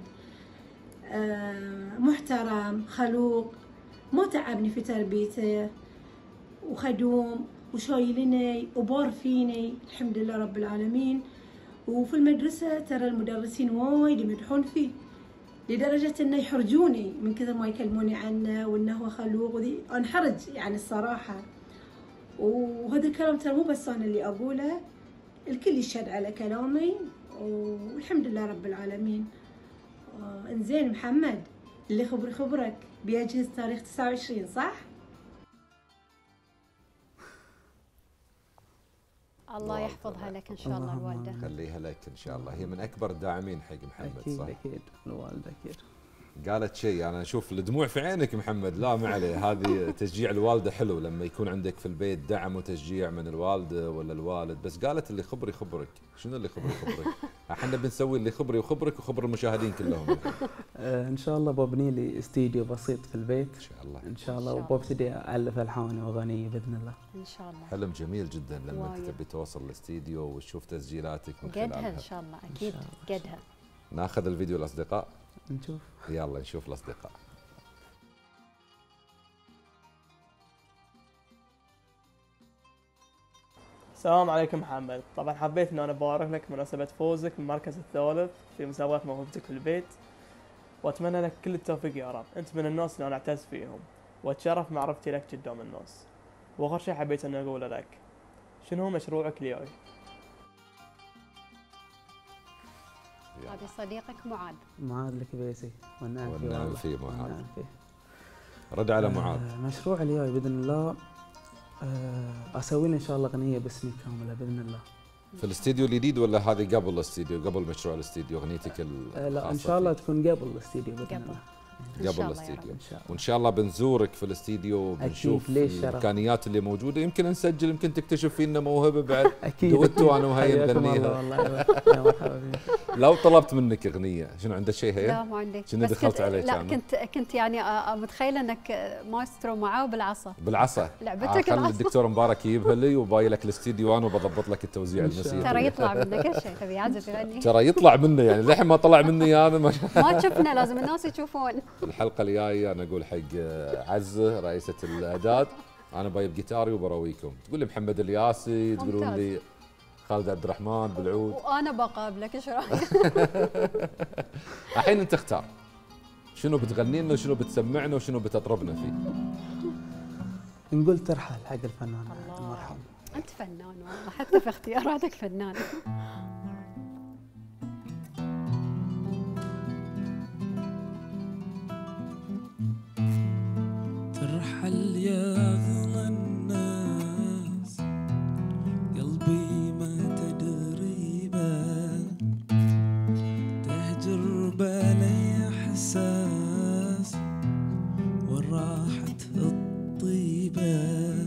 Speaker 18: محترم، خلوق، ما تعبني في تربيته، وخدوم وشايلني وبار فيني الحمد لله رب العالمين. وفي المدرسة ترى المدرسين وايد يمدحون فيه لدرجة انه يحرجوني من كثر ما يكلموني عنه وانه هو خلوق، وذي انحرج يعني الصراحة. وهذا الكلام ترى مو بس انا اللي اقوله، الكل يشهد على كلامي والحمد لله رب العالمين. انزين محمد، اللي خبرك بيجهز تاريخ 29 صح؟
Speaker 2: الله يحفظها لك ان شاء الله الوالده.
Speaker 1: خليها لك ان شاء الله، هي من اكبر الداعمين حق محمد.
Speaker 12: أكيد
Speaker 1: صح؟
Speaker 12: اكيد الوالده اكيد.
Speaker 1: قالت شيء، انا اشوف الدموع في عينك محمد، لا ما عليه، هذه تشجيع الوالده حلو لما يكون عندك في البيت دعم وتشجيع من الوالده ولا الوالد. بس قالت اللي خبري خبرك، شنو اللي خبري خبرك؟ احنا بنسوي اللي خبري وخبرك وخبر المشاهدين كلهم.
Speaker 12: ان شاء الله ببني لي استديو بسيط في البيت
Speaker 1: ان شاء الله،
Speaker 12: ان شاء الله، وببتدي الف الحاني واغاني باذن الله
Speaker 2: ان شاء الله.
Speaker 1: حلم جميل جدا لما انت تبي توصل الاستديو وتشوف تسجيلاتك من
Speaker 2: خلالها
Speaker 1: خلالها
Speaker 2: ان شاء الله. اكيد قدها.
Speaker 1: ناخذ الفيديو الاصدقاء
Speaker 12: نشوف.
Speaker 1: يلا نشوف الاصدقاء.
Speaker 19: السلام عليكم محمد، طبعا حبيت ان انا ابارك لك بمناسبة فوزك بالمركز الثالث في مسابقة موهبتك في البيت، واتمنى لك كل التوفيق يا رب. انت من الناس اللي انا اعتز فيهم واتشرف معرفتي لك قدام الناس. واخر شيء حبيت ان اقوله لك، شنو هو مشروعك الجاي؟
Speaker 2: هذا صديقك معاذ.
Speaker 12: معاذ الكبيسي
Speaker 1: والنعم فيه معاذ. رد على معاذ.
Speaker 12: مشروع الجاي باذن الله اسوي لي ان شاء الله اغنيه باسمي كامله باذن الله.
Speaker 1: في الاستديو الجديد ولا هذه قبل الاستديو، قبل مشروع الاستديو اغنيتك الخاصه؟
Speaker 12: لا ان شاء الله تكون قبل الاستديو باذن الله.
Speaker 1: قبل الاستديو، وان شاء الله بنزورك في الاستديو وبنشوف الامكانيات اللي موجوده، يمكن نسجل، يمكن تكتشف فينا موهبه بعد.
Speaker 12: اكيد
Speaker 1: دوتو انا وهي نغنيها.
Speaker 12: والله
Speaker 1: لو طلبت منك اغنيه شنو عندك شيء هي؟
Speaker 2: لا ما عندي.
Speaker 1: شنو دخلت عليك؟
Speaker 2: لا كنت يعني متخيله انك مايسترو معاه بالعصا.
Speaker 1: بالعصا
Speaker 2: لعبتك
Speaker 1: العصا. الدكتور مبارك يجيبها لي وباي لك الاستديو انا وبضبط لك التوزيع الموسيقي.
Speaker 2: ترى يطلع منه كل شيء، تبي يعزف يغني.
Speaker 1: ترى يطلع منه، يعني للحين ما طلع مني انا.
Speaker 2: ما شفنا، لازم الناس يشوفون.
Speaker 1: الحلقه الجايه انا اقول حق عزه رئيسه الاعداد انا بايب جيتاري وبراويكم، تقول لي محمد الياسي، تقولون لي خالد عبد الرحمن بالعود،
Speaker 2: وانا بقابلك. ايش رايك؟
Speaker 1: الحين انت اختار شنو بتغني لنا وشنو بتسمعنا وشنو بتطربنا فيه.
Speaker 12: نقول ترحل حق الفنان المرحوم.
Speaker 2: انت فنان والله، حتى في اختياراتك فنان.
Speaker 13: ترحل يا أغلى الناس، قلبي ما تدري به، تهجر بلا إحساس والراحة الطيبة،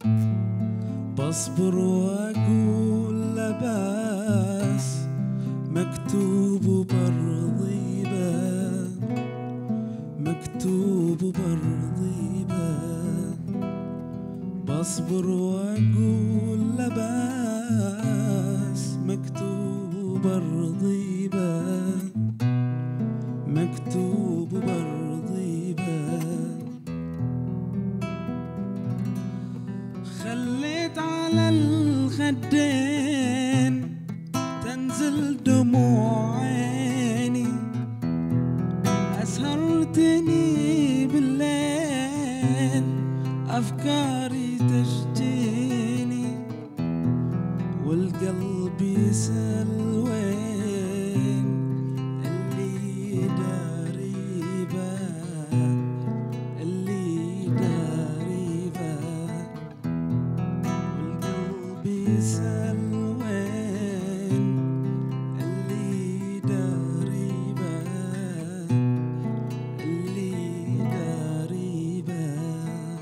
Speaker 13: بصبر وأقول لباس مكتوب برضيبة، مكتوب برضيبة، أصبر وأقول لا بأس مكتوب برضي بان مكتوب برضي بان خليت على الخدين تنزل دموع عيني أسهرتني بالليل أفكاري تشجيني والقلب يسأل وين اللي داري بان اللي داري بان والقلب يسأل وين اللي داري بان اللي داري بان.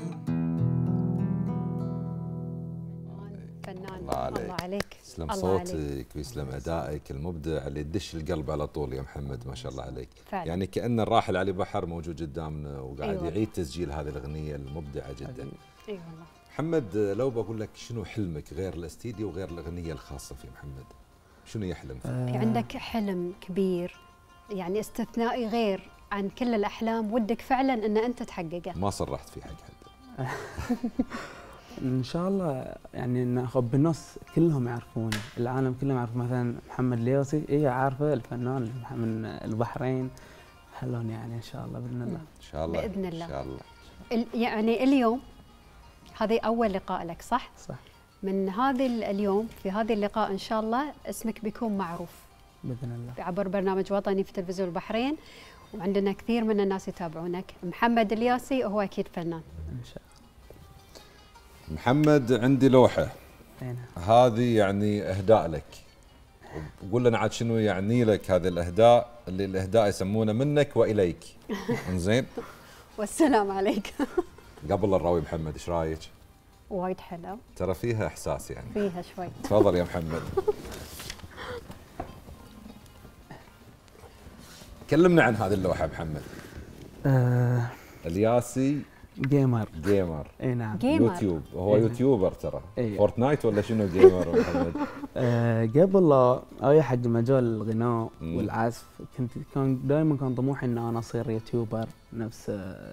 Speaker 2: فنان
Speaker 1: الله عليك.
Speaker 2: الله عليك.
Speaker 1: يسلم
Speaker 2: الله
Speaker 1: صوتك
Speaker 2: عليك.
Speaker 1: ويسلم ادائك المبدع اللي يدش القلب على طول يا محمد، ما شاء الله عليك.
Speaker 2: فعلا.
Speaker 1: يعني كأن الراحل علي بحر موجود قدامنا وقاعد
Speaker 2: أيوة.
Speaker 1: يعيد تسجيل هذه الاغنيه المبدعه جدا.
Speaker 2: اي والله.
Speaker 1: محمد لو بقول لك شنو حلمك غير الاستديو وغير الاغنيه الخاصه في محمد؟ شنو يحلم فيه؟
Speaker 2: في عندك حلم كبير يعني استثنائي غير عن كل الاحلام ودك فعلا ان انت تحققه؟
Speaker 1: ما صرحت فيه حق حد.
Speaker 12: ان شاء الله يعني ناخذ بالنص كلهم يعرفوني، العالم كلهم يعرف مثلا محمد الياسي، هي عارفه الفنان من البحرين، حلون يعني ان شاء الله باذن الله.
Speaker 1: ان شاء الله
Speaker 2: باذن الله.
Speaker 1: ان شاء الله.
Speaker 2: يعني اليوم هذه اول لقاء لك صح؟
Speaker 12: صح.
Speaker 2: من هذا اليوم في هذا اللقاء ان شاء الله اسمك بيكون معروف
Speaker 12: باذن الله
Speaker 2: عبر برنامج وطني في تلفزيون البحرين، وعندنا كثير من الناس يتابعونك. محمد الياسي وهو اكيد فنان
Speaker 12: ان شاء الله.
Speaker 1: محمد عندي لوحه
Speaker 12: أين؟
Speaker 1: هذه يعني اهداء لك، وقول لنا عاد شنو يعني لك هذه الاهداء اللي الاهداء يسمونه منك واليك. انزين.
Speaker 2: والسلام عليك.
Speaker 1: قبل الراوي محمد ايش رايك؟
Speaker 2: وايد حلو.
Speaker 1: ترى فيها احساس يعني.
Speaker 2: فيها شوي.
Speaker 1: تفضل يا محمد. كلمنا عن هذه اللوحه محمد. الياسي
Speaker 12: جيمر.
Speaker 1: جيمر.
Speaker 12: اي نعم.
Speaker 2: جيمر.
Speaker 1: يوتيوب هو يوتيوبر ترى.
Speaker 12: إيه.
Speaker 1: فورتنايت ولا شنو جيمر محمد؟
Speaker 12: قبل لا اي حق مجال الغناء والعزف كان دائما كان طموحي ان انا اصير يوتيوبر نفس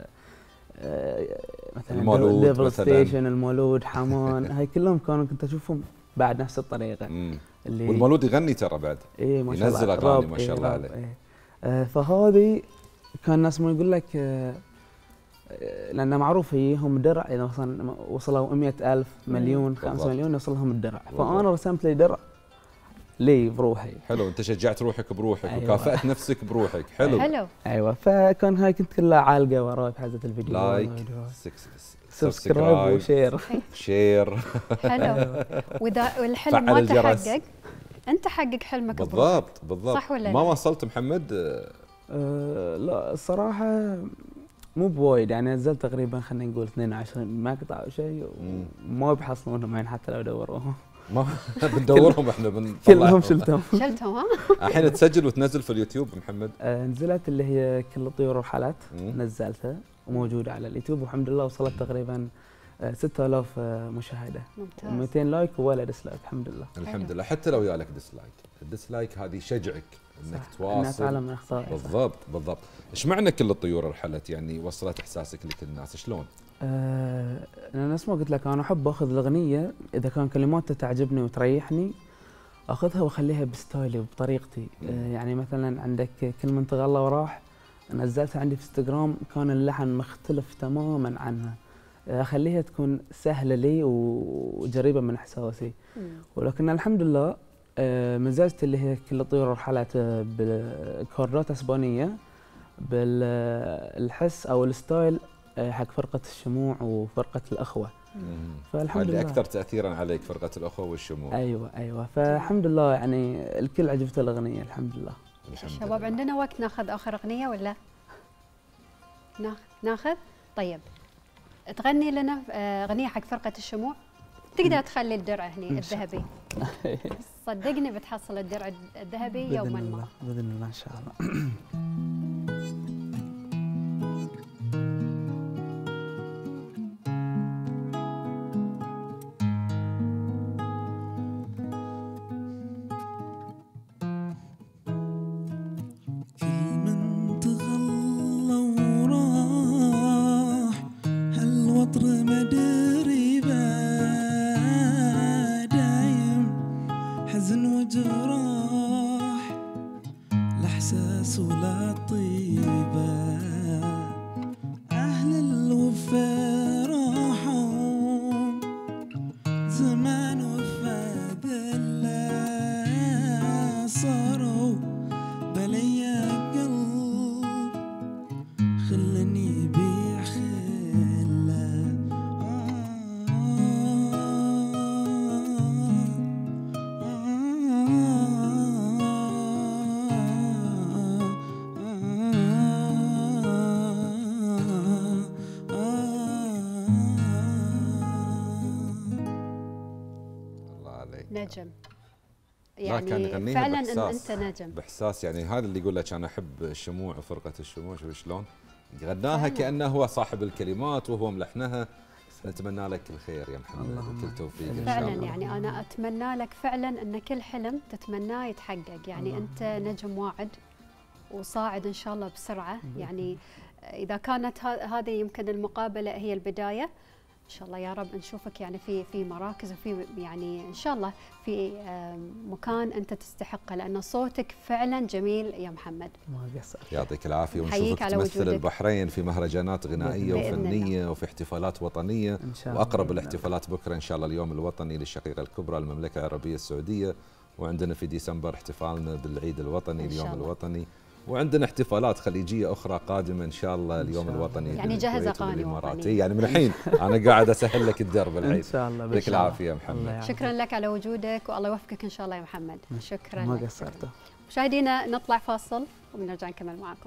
Speaker 12: مثلا
Speaker 1: المولود
Speaker 12: ديفل
Speaker 1: مثلا
Speaker 12: ستيشن، المولود، حمان، هاي كلهم كنت اشوفهم بعد نفس الطريقه.
Speaker 1: اللي والمولود يغني ترى بعد.
Speaker 12: اي ما شاء الله.
Speaker 1: ينزل اغاني ما شاء الله عليه.
Speaker 12: فهذه كان الناس ما يقول لك لأن معروف هم درع إذا مثلا وصلوا 100,000 مليون 5 مليون يوصل لهم الدرع، فأنا رسمت لي درع لي بروحي.
Speaker 1: حلو، أنت شجعت روحك بروحك.
Speaker 12: أيوة.
Speaker 1: وكافأت نفسك بروحك. حلو.
Speaker 2: حلو.
Speaker 12: أيوة، فكان هاي كنت كلها عالقة وراي في حزة الفيديو.
Speaker 1: لايك،
Speaker 12: سبسكرايب وشير.
Speaker 1: شير.
Speaker 2: حلو. وإذا الحلم ما تحقق أنت حقق حلمك
Speaker 1: بالضبط بالضبط.
Speaker 2: صح ولا
Speaker 1: ما
Speaker 2: لا؟
Speaker 1: وصلت محمد؟
Speaker 12: لا الصراحة مو بوايد، يعني نزلت تقريبا خلينا نقول 22 مقطع او شيء وما بيحصلونهم يعني حتى لو دوروهم.
Speaker 1: ما بندورهم احنا
Speaker 12: كلهم شلتهم.
Speaker 2: شلتهم ها؟
Speaker 1: الحين تسجل وتنزل في اليوتيوب محمد؟
Speaker 12: نزلت اللي هي كل الطيور والحالات، نزلتها وموجودة على اليوتيوب والحمد لله وصلت تقريبا 6000 مشاهدة.
Speaker 2: ممتاز.
Speaker 12: و200 لايك ولا ديسلايك الحمد لله.
Speaker 1: الحمد لله. حتى لو يالك ديسلايك، الديسلايك هذه يشجعك انك تواصل.
Speaker 12: الناس تعلم من اخطائها.
Speaker 1: بالضبط بالضبط. ايش معنى كل الطيور رحلت؟ يعني وصلت احساسك لكل الناس شلون؟
Speaker 12: انا نفس ما قلت لك انا احب اخذ الاغنيه اذا كان كلماتها تعجبني وتريحني اخذها واخليها بستايلي وبطريقتي. يعني مثلا عندك كل من تغلى وراح نزلتها عندي في انستغرام، كان اللحن مختلف تماما عنها، اخليها تكون سهله لي وقريبه من احساسي. ولكن الحمد لله مزجت اللي هي كل الطيور والرحلات بكوردات اسبانيه بالحس او الستايل حق فرقه الشموع وفرقه الاخوه.
Speaker 1: فالحمد لله اكثر تاثيرا عليك فرقه الاخوه والشموع.
Speaker 12: ايوه فالحمد لله يعني الكل عجبته الاغنيه الحمد لله.
Speaker 2: شباب عندنا وقت ناخذ اخر اغنيه ولا ناخذ؟ طيب تغني لنا اغنيه حق فرقه الشموع، تقدر تخلي الدرع هني الذهبي. صدقني بتحصل الدرع الذهبي يوما ما
Speaker 12: باذن الله ان شاء الله.
Speaker 13: وصولة طيبة أهل الوفا راحوا زمان وفاد الله صاروا بليا قلب خلني بيع خله
Speaker 2: نجم
Speaker 1: يعني كان يغنيها
Speaker 2: فعلا
Speaker 1: بإحساس،
Speaker 2: انت نجم
Speaker 1: باحساس. يعني هذا اللي يقول لك انا احب الشموع وفرقه الشموع، شوف شلون غناها كانه هو صاحب الكلمات وهو ملحنها. نتمنى لك الخير يا محمد وكل توفيق ان شاء
Speaker 2: فعلا
Speaker 1: الله.
Speaker 2: يعني انا اتمنى لك فعلا ان كل حلم تتمناه يتحقق. يعني انت نجم واعد وصاعد ان شاء الله بسرعه. يعني اذا كانت هذه يمكن المقابله هي البدايه، ان شاء الله يا رب نشوفك يعني في مراكز وفي يعني ان شاء الله في مكان انت تستحقه، لان صوتك فعلا جميل يا محمد.
Speaker 12: ما قصر.
Speaker 1: يعطيك العافيه ونشوفك تمثل البحرين في مهرجانات غنائيه وفنيه وفي احتفالات وطنيه إن شاء الله. واقرب الاحتفالات بكره ان شاء الله اليوم الوطني للشقيقه الكبرى المملكه العربيه السعوديه، وعندنا في ديسمبر احتفالنا بالعيد الوطني اليوم الوطني، وعندنا احتفالات خليجيه اخرى قادمه ان شاء الله اليوم الوطني
Speaker 2: يعني جهز اغاني وطنيه.
Speaker 1: يعني من الحين انا قاعد اسهل لك الدرب العيد
Speaker 12: ان شاء الله.
Speaker 1: يعطيك العافيه يا محمد.
Speaker 2: شكرا لك على وجودك والله يوفقك ان شاء الله يا محمد. شكرا
Speaker 12: ما
Speaker 2: لك.
Speaker 12: قصرت.
Speaker 2: مشاهدينا نطلع فاصل وبنرجع نكمل معاكم.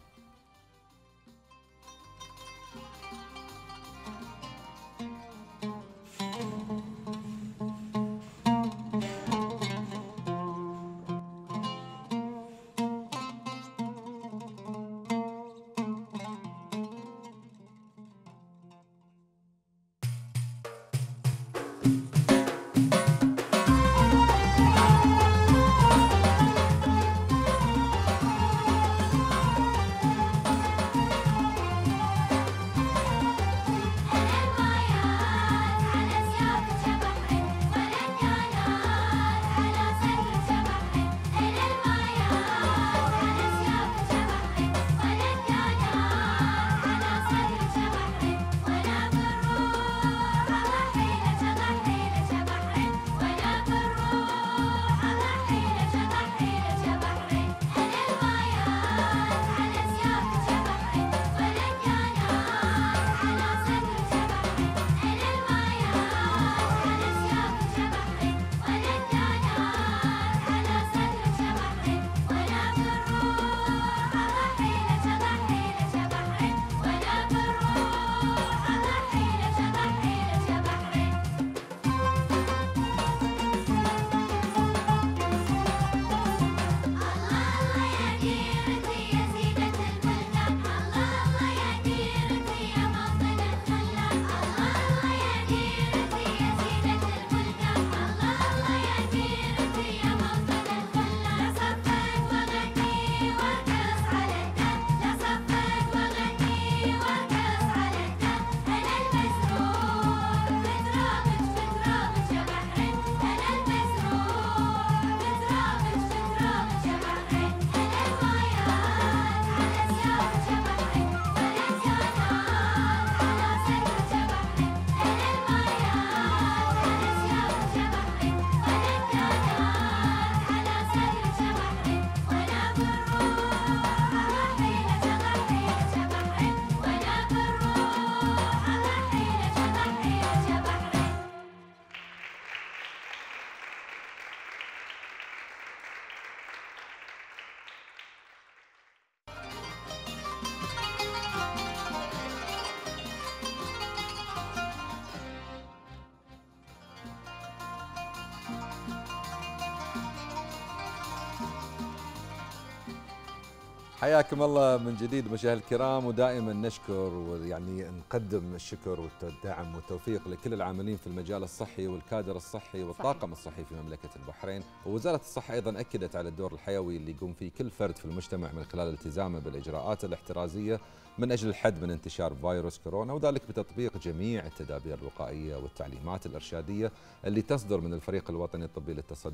Speaker 1: حياكم الله من جديد مشاهدينا الكرام، ودائما نشكر ويعني نقدم الشكر والدعم والتوفيق لكل العاملين في المجال الصحي والكادر الصحي والطاقم الصحي في مملكة البحرين. ووزارة الصحة أيضا أكدت على الدور الحيوي اللي يقوم فيه كل فرد في المجتمع من خلال التزامه بالإجراءات الاحترازية من أجل الحد من انتشار فيروس كورونا، وذلك بتطبيق جميع التدابير الوقائية والتعليمات الإرشادية اللي تصدر من الفريق الوطني الطبي للتصدي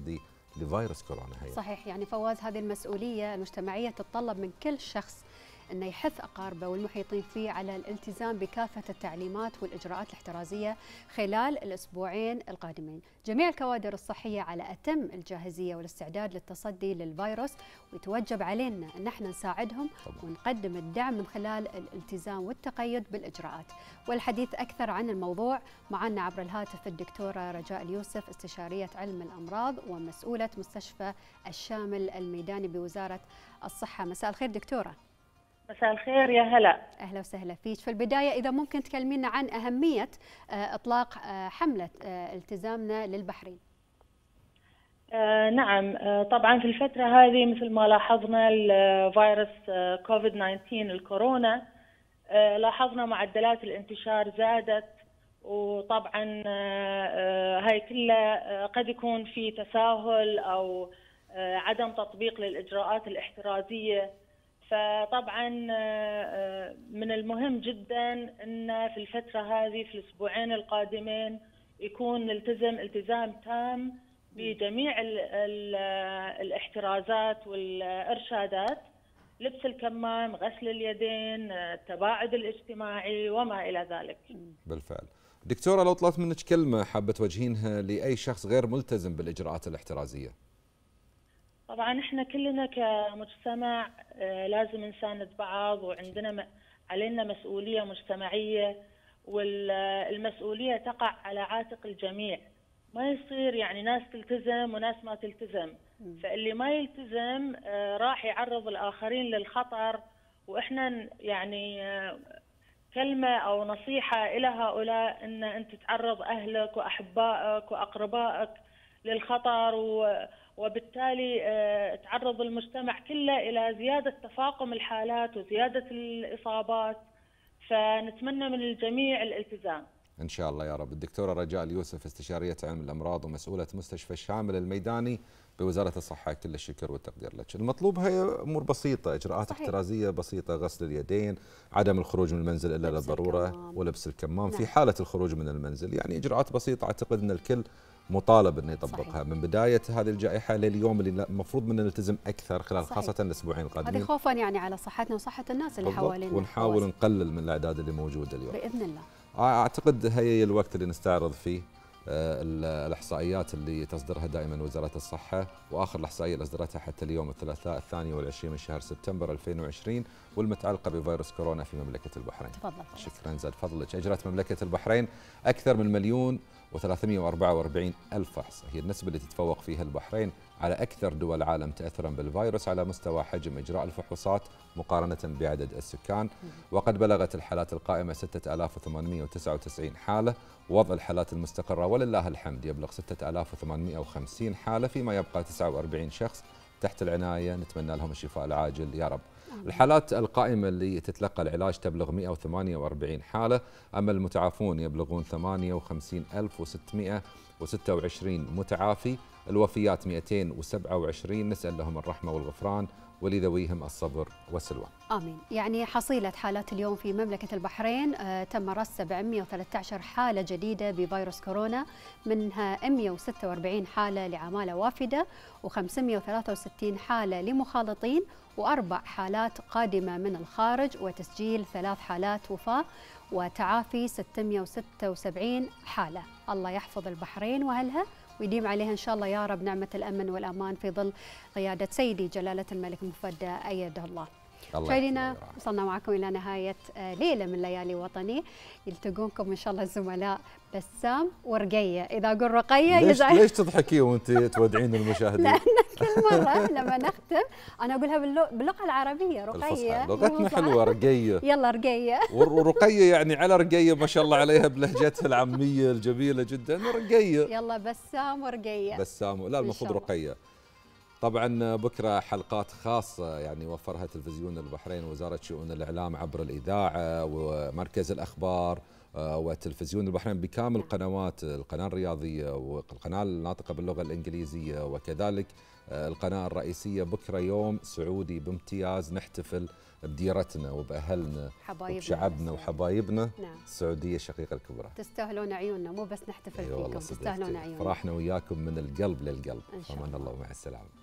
Speaker 1: لفيروس كورونا. هي
Speaker 2: صحيح. يعني فواز، هذه المسؤولية المجتمعية تتطلب من كل شخص أنه يحث أقاربه والمحيطين فيه على الالتزام بكافة التعليمات والإجراءات الاحترازية خلال الأسبوعين القادمين. جميع الكوادر الصحية على أتم الجاهزية والاستعداد للتصدي للفيروس، ويتوجب علينا أن احنا نساعدهم ونقدم الدعم من خلال الالتزام والتقيد بالإجراءات. والحديث أكثر عن الموضوع معنا عبر الهاتف الدكتورة رجاء اليوسف، استشارية علم الأمراض ومسؤولة مستشفى الشامل الميداني بوزارة الصحة. مساء الخير دكتورة.
Speaker 20: مساء الخير، يا هلا.
Speaker 2: أهلا وسهلا فيك. في البداية إذا ممكن تكلمينا عن أهمية إطلاق حملة التزامنا للبحرين.
Speaker 20: نعم، طبعا في الفترة هذه مثل ما لاحظنا الفيروس كوفيد 19 الكورونا، لاحظنا معدلات الانتشار زادت، وطبعا هاي كلها قد يكون في تساهل أو عدم تطبيق للإجراءات الاحترازية. فطبعا من المهم جدا ان في الفتره هذه في الاسبوعين القادمين يكون نلتزم التزام تام بجميع الاحترازات والارشادات، لبس الكمام، غسل اليدين، التباعد الاجتماعي وما الى ذلك.
Speaker 1: بالفعل. دكتوره، لو طلبت منك كلمه حابه توجهينها لاي شخص غير ملتزم بالاجراءات الاحترازيه.
Speaker 20: طبعا احنا كلنا كمجتمع لازم نساند بعض، وعندنا علينا مسؤولية مجتمعية، والمسؤولية تقع على عاتق الجميع. ما يصير يعني ناس تلتزم وناس ما تلتزم، فاللي ما يلتزم راح يعرض الآخرين للخطر. وإحنا يعني كلمة أو نصيحة إلى هؤلاء أن أنت تعرض أهلك وأحبائك وأقربائك للخطر، وبالتالي تعرض المجتمع كله إلى زيادة تفاقم الحالات وزيادة الإصابات. فنتمنى من الجميع الالتزام
Speaker 1: إن شاء الله يا رب. الدكتورة رجاء اليوسف، استشارية علم الأمراض ومسؤولة مستشفى الشامل الميداني بوزارة الصحة، كل الشكر والتقدير لك. المطلوب هي أمور بسيطة، إجراءات احترازية بسيطة، غسل اليدين، عدم الخروج من المنزل إلا للضرورة، ولبس الكمام في حالة الخروج من المنزل. يعني إجراءات بسيطة أعتقد أن الكل مطالب انه يطبقها من بدايه هذه الجائحه لليوم اللي المفروض مننا نلتزم اكثر خلال خاصه الاسبوعين القادمين.
Speaker 2: هذه خوفا يعني على صحتنا وصحه الناس اللي حوالينا،
Speaker 1: ونحاول نقلل من الاعداد اللي موجوده اليوم
Speaker 2: باذن الله.
Speaker 1: اعتقد هي الوقت اللي نستعرض فيه الاحصائيات اللي تصدرها دائما وزاره الصحه، واخر الاحصائيه اللي اصدرتها حتى اليوم الثلاثاء 22 من شهر سبتمبر 2020 والمتعلقه بفيروس كورونا في مملكه البحرين.
Speaker 2: تفضل.
Speaker 1: شكرا زاد فضلك. اجرت مملكه البحرين اكثر من 1,344,000 فحص، هي النسبه اللي تتفوق فيها البحرين على اكثر دول العالم تاثرا بالفيروس على مستوى حجم اجراء الفحوصات مقارنه بعدد السكان. وقد بلغت الحالات القائمه 6,899 حاله، ووضع الحالات المستقره ولله الحمد يبلغ 6,850 حاله، فيما يبقى 49 شخص تحت العنايه، نتمنى لهم الشفاء العاجل يا رب. الحالات القائمة اللي تتلقى العلاج تبلغ 148 حالة، أما المتعافون يبلغون 58,626 متعافي. الوفيات 227، نسأل لهم الرحمة والغفران ولذويهم الصبر والسلوى.
Speaker 2: آمين. يعني حصيلة حالات اليوم في مملكة البحرين تم رصد 713 حالة جديدة بفيروس كورونا، منها 146 حالة لعمالة وافدة و563 حالة لمخالطين و4 حالات قادمة من الخارج، وتسجيل 3 حالات وفاة وتعافي 676 حالة. الله يحفظ البحرين وأهلها ويديم عليها إن شاء الله يا رب نعمة الأمن والأمان في ظل قيادة سيدي جلالة الملك مفدى أيده الله. مشاهدينا، وصلنا معكم إلى نهاية ليلة من ليالي وطني. يلتقونكم إن شاء الله الزملاء بسام ورقية. إذا أقول رقية
Speaker 1: ليش تضحكي وأنت تودعين المشاهدين؟
Speaker 2: لأن كل مرة لما نختم أنا أقولها باللغة العربية رقية.
Speaker 1: لغتنا حلوة رقية.
Speaker 2: يلا رقية.
Speaker 1: ورقية يعني على رقية ما شاء الله عليها بلهجتها العامية الجميلة جدا، رقية.
Speaker 2: يلا بسام ورقية.
Speaker 1: بسام، لا المفروض رقية. طبعا بكرة حلقات خاصة يعني وفرها تلفزيون البحرين ووزارة شؤون الإعلام عبر الإذاعة ومركز الأخبار وتلفزيون البحرين بكامل قنوات القناة الرياضية والقناة الناطقة باللغة الإنجليزية، وكذلك القناة الرئيسية. بكرة يوم سعودي بامتياز، نحتفل بديرتنا وبأهلنا وبشعبنا وحبايبنا.
Speaker 2: نعم.
Speaker 1: السعودية الشقيقة الكبرى.
Speaker 2: تستاهلون عيوننا، مو بس نحتفل فيكم، تستاهلون عيوننا.
Speaker 1: فرحنا وياكم من القلب للقلب. أمان الله ومع السلامة.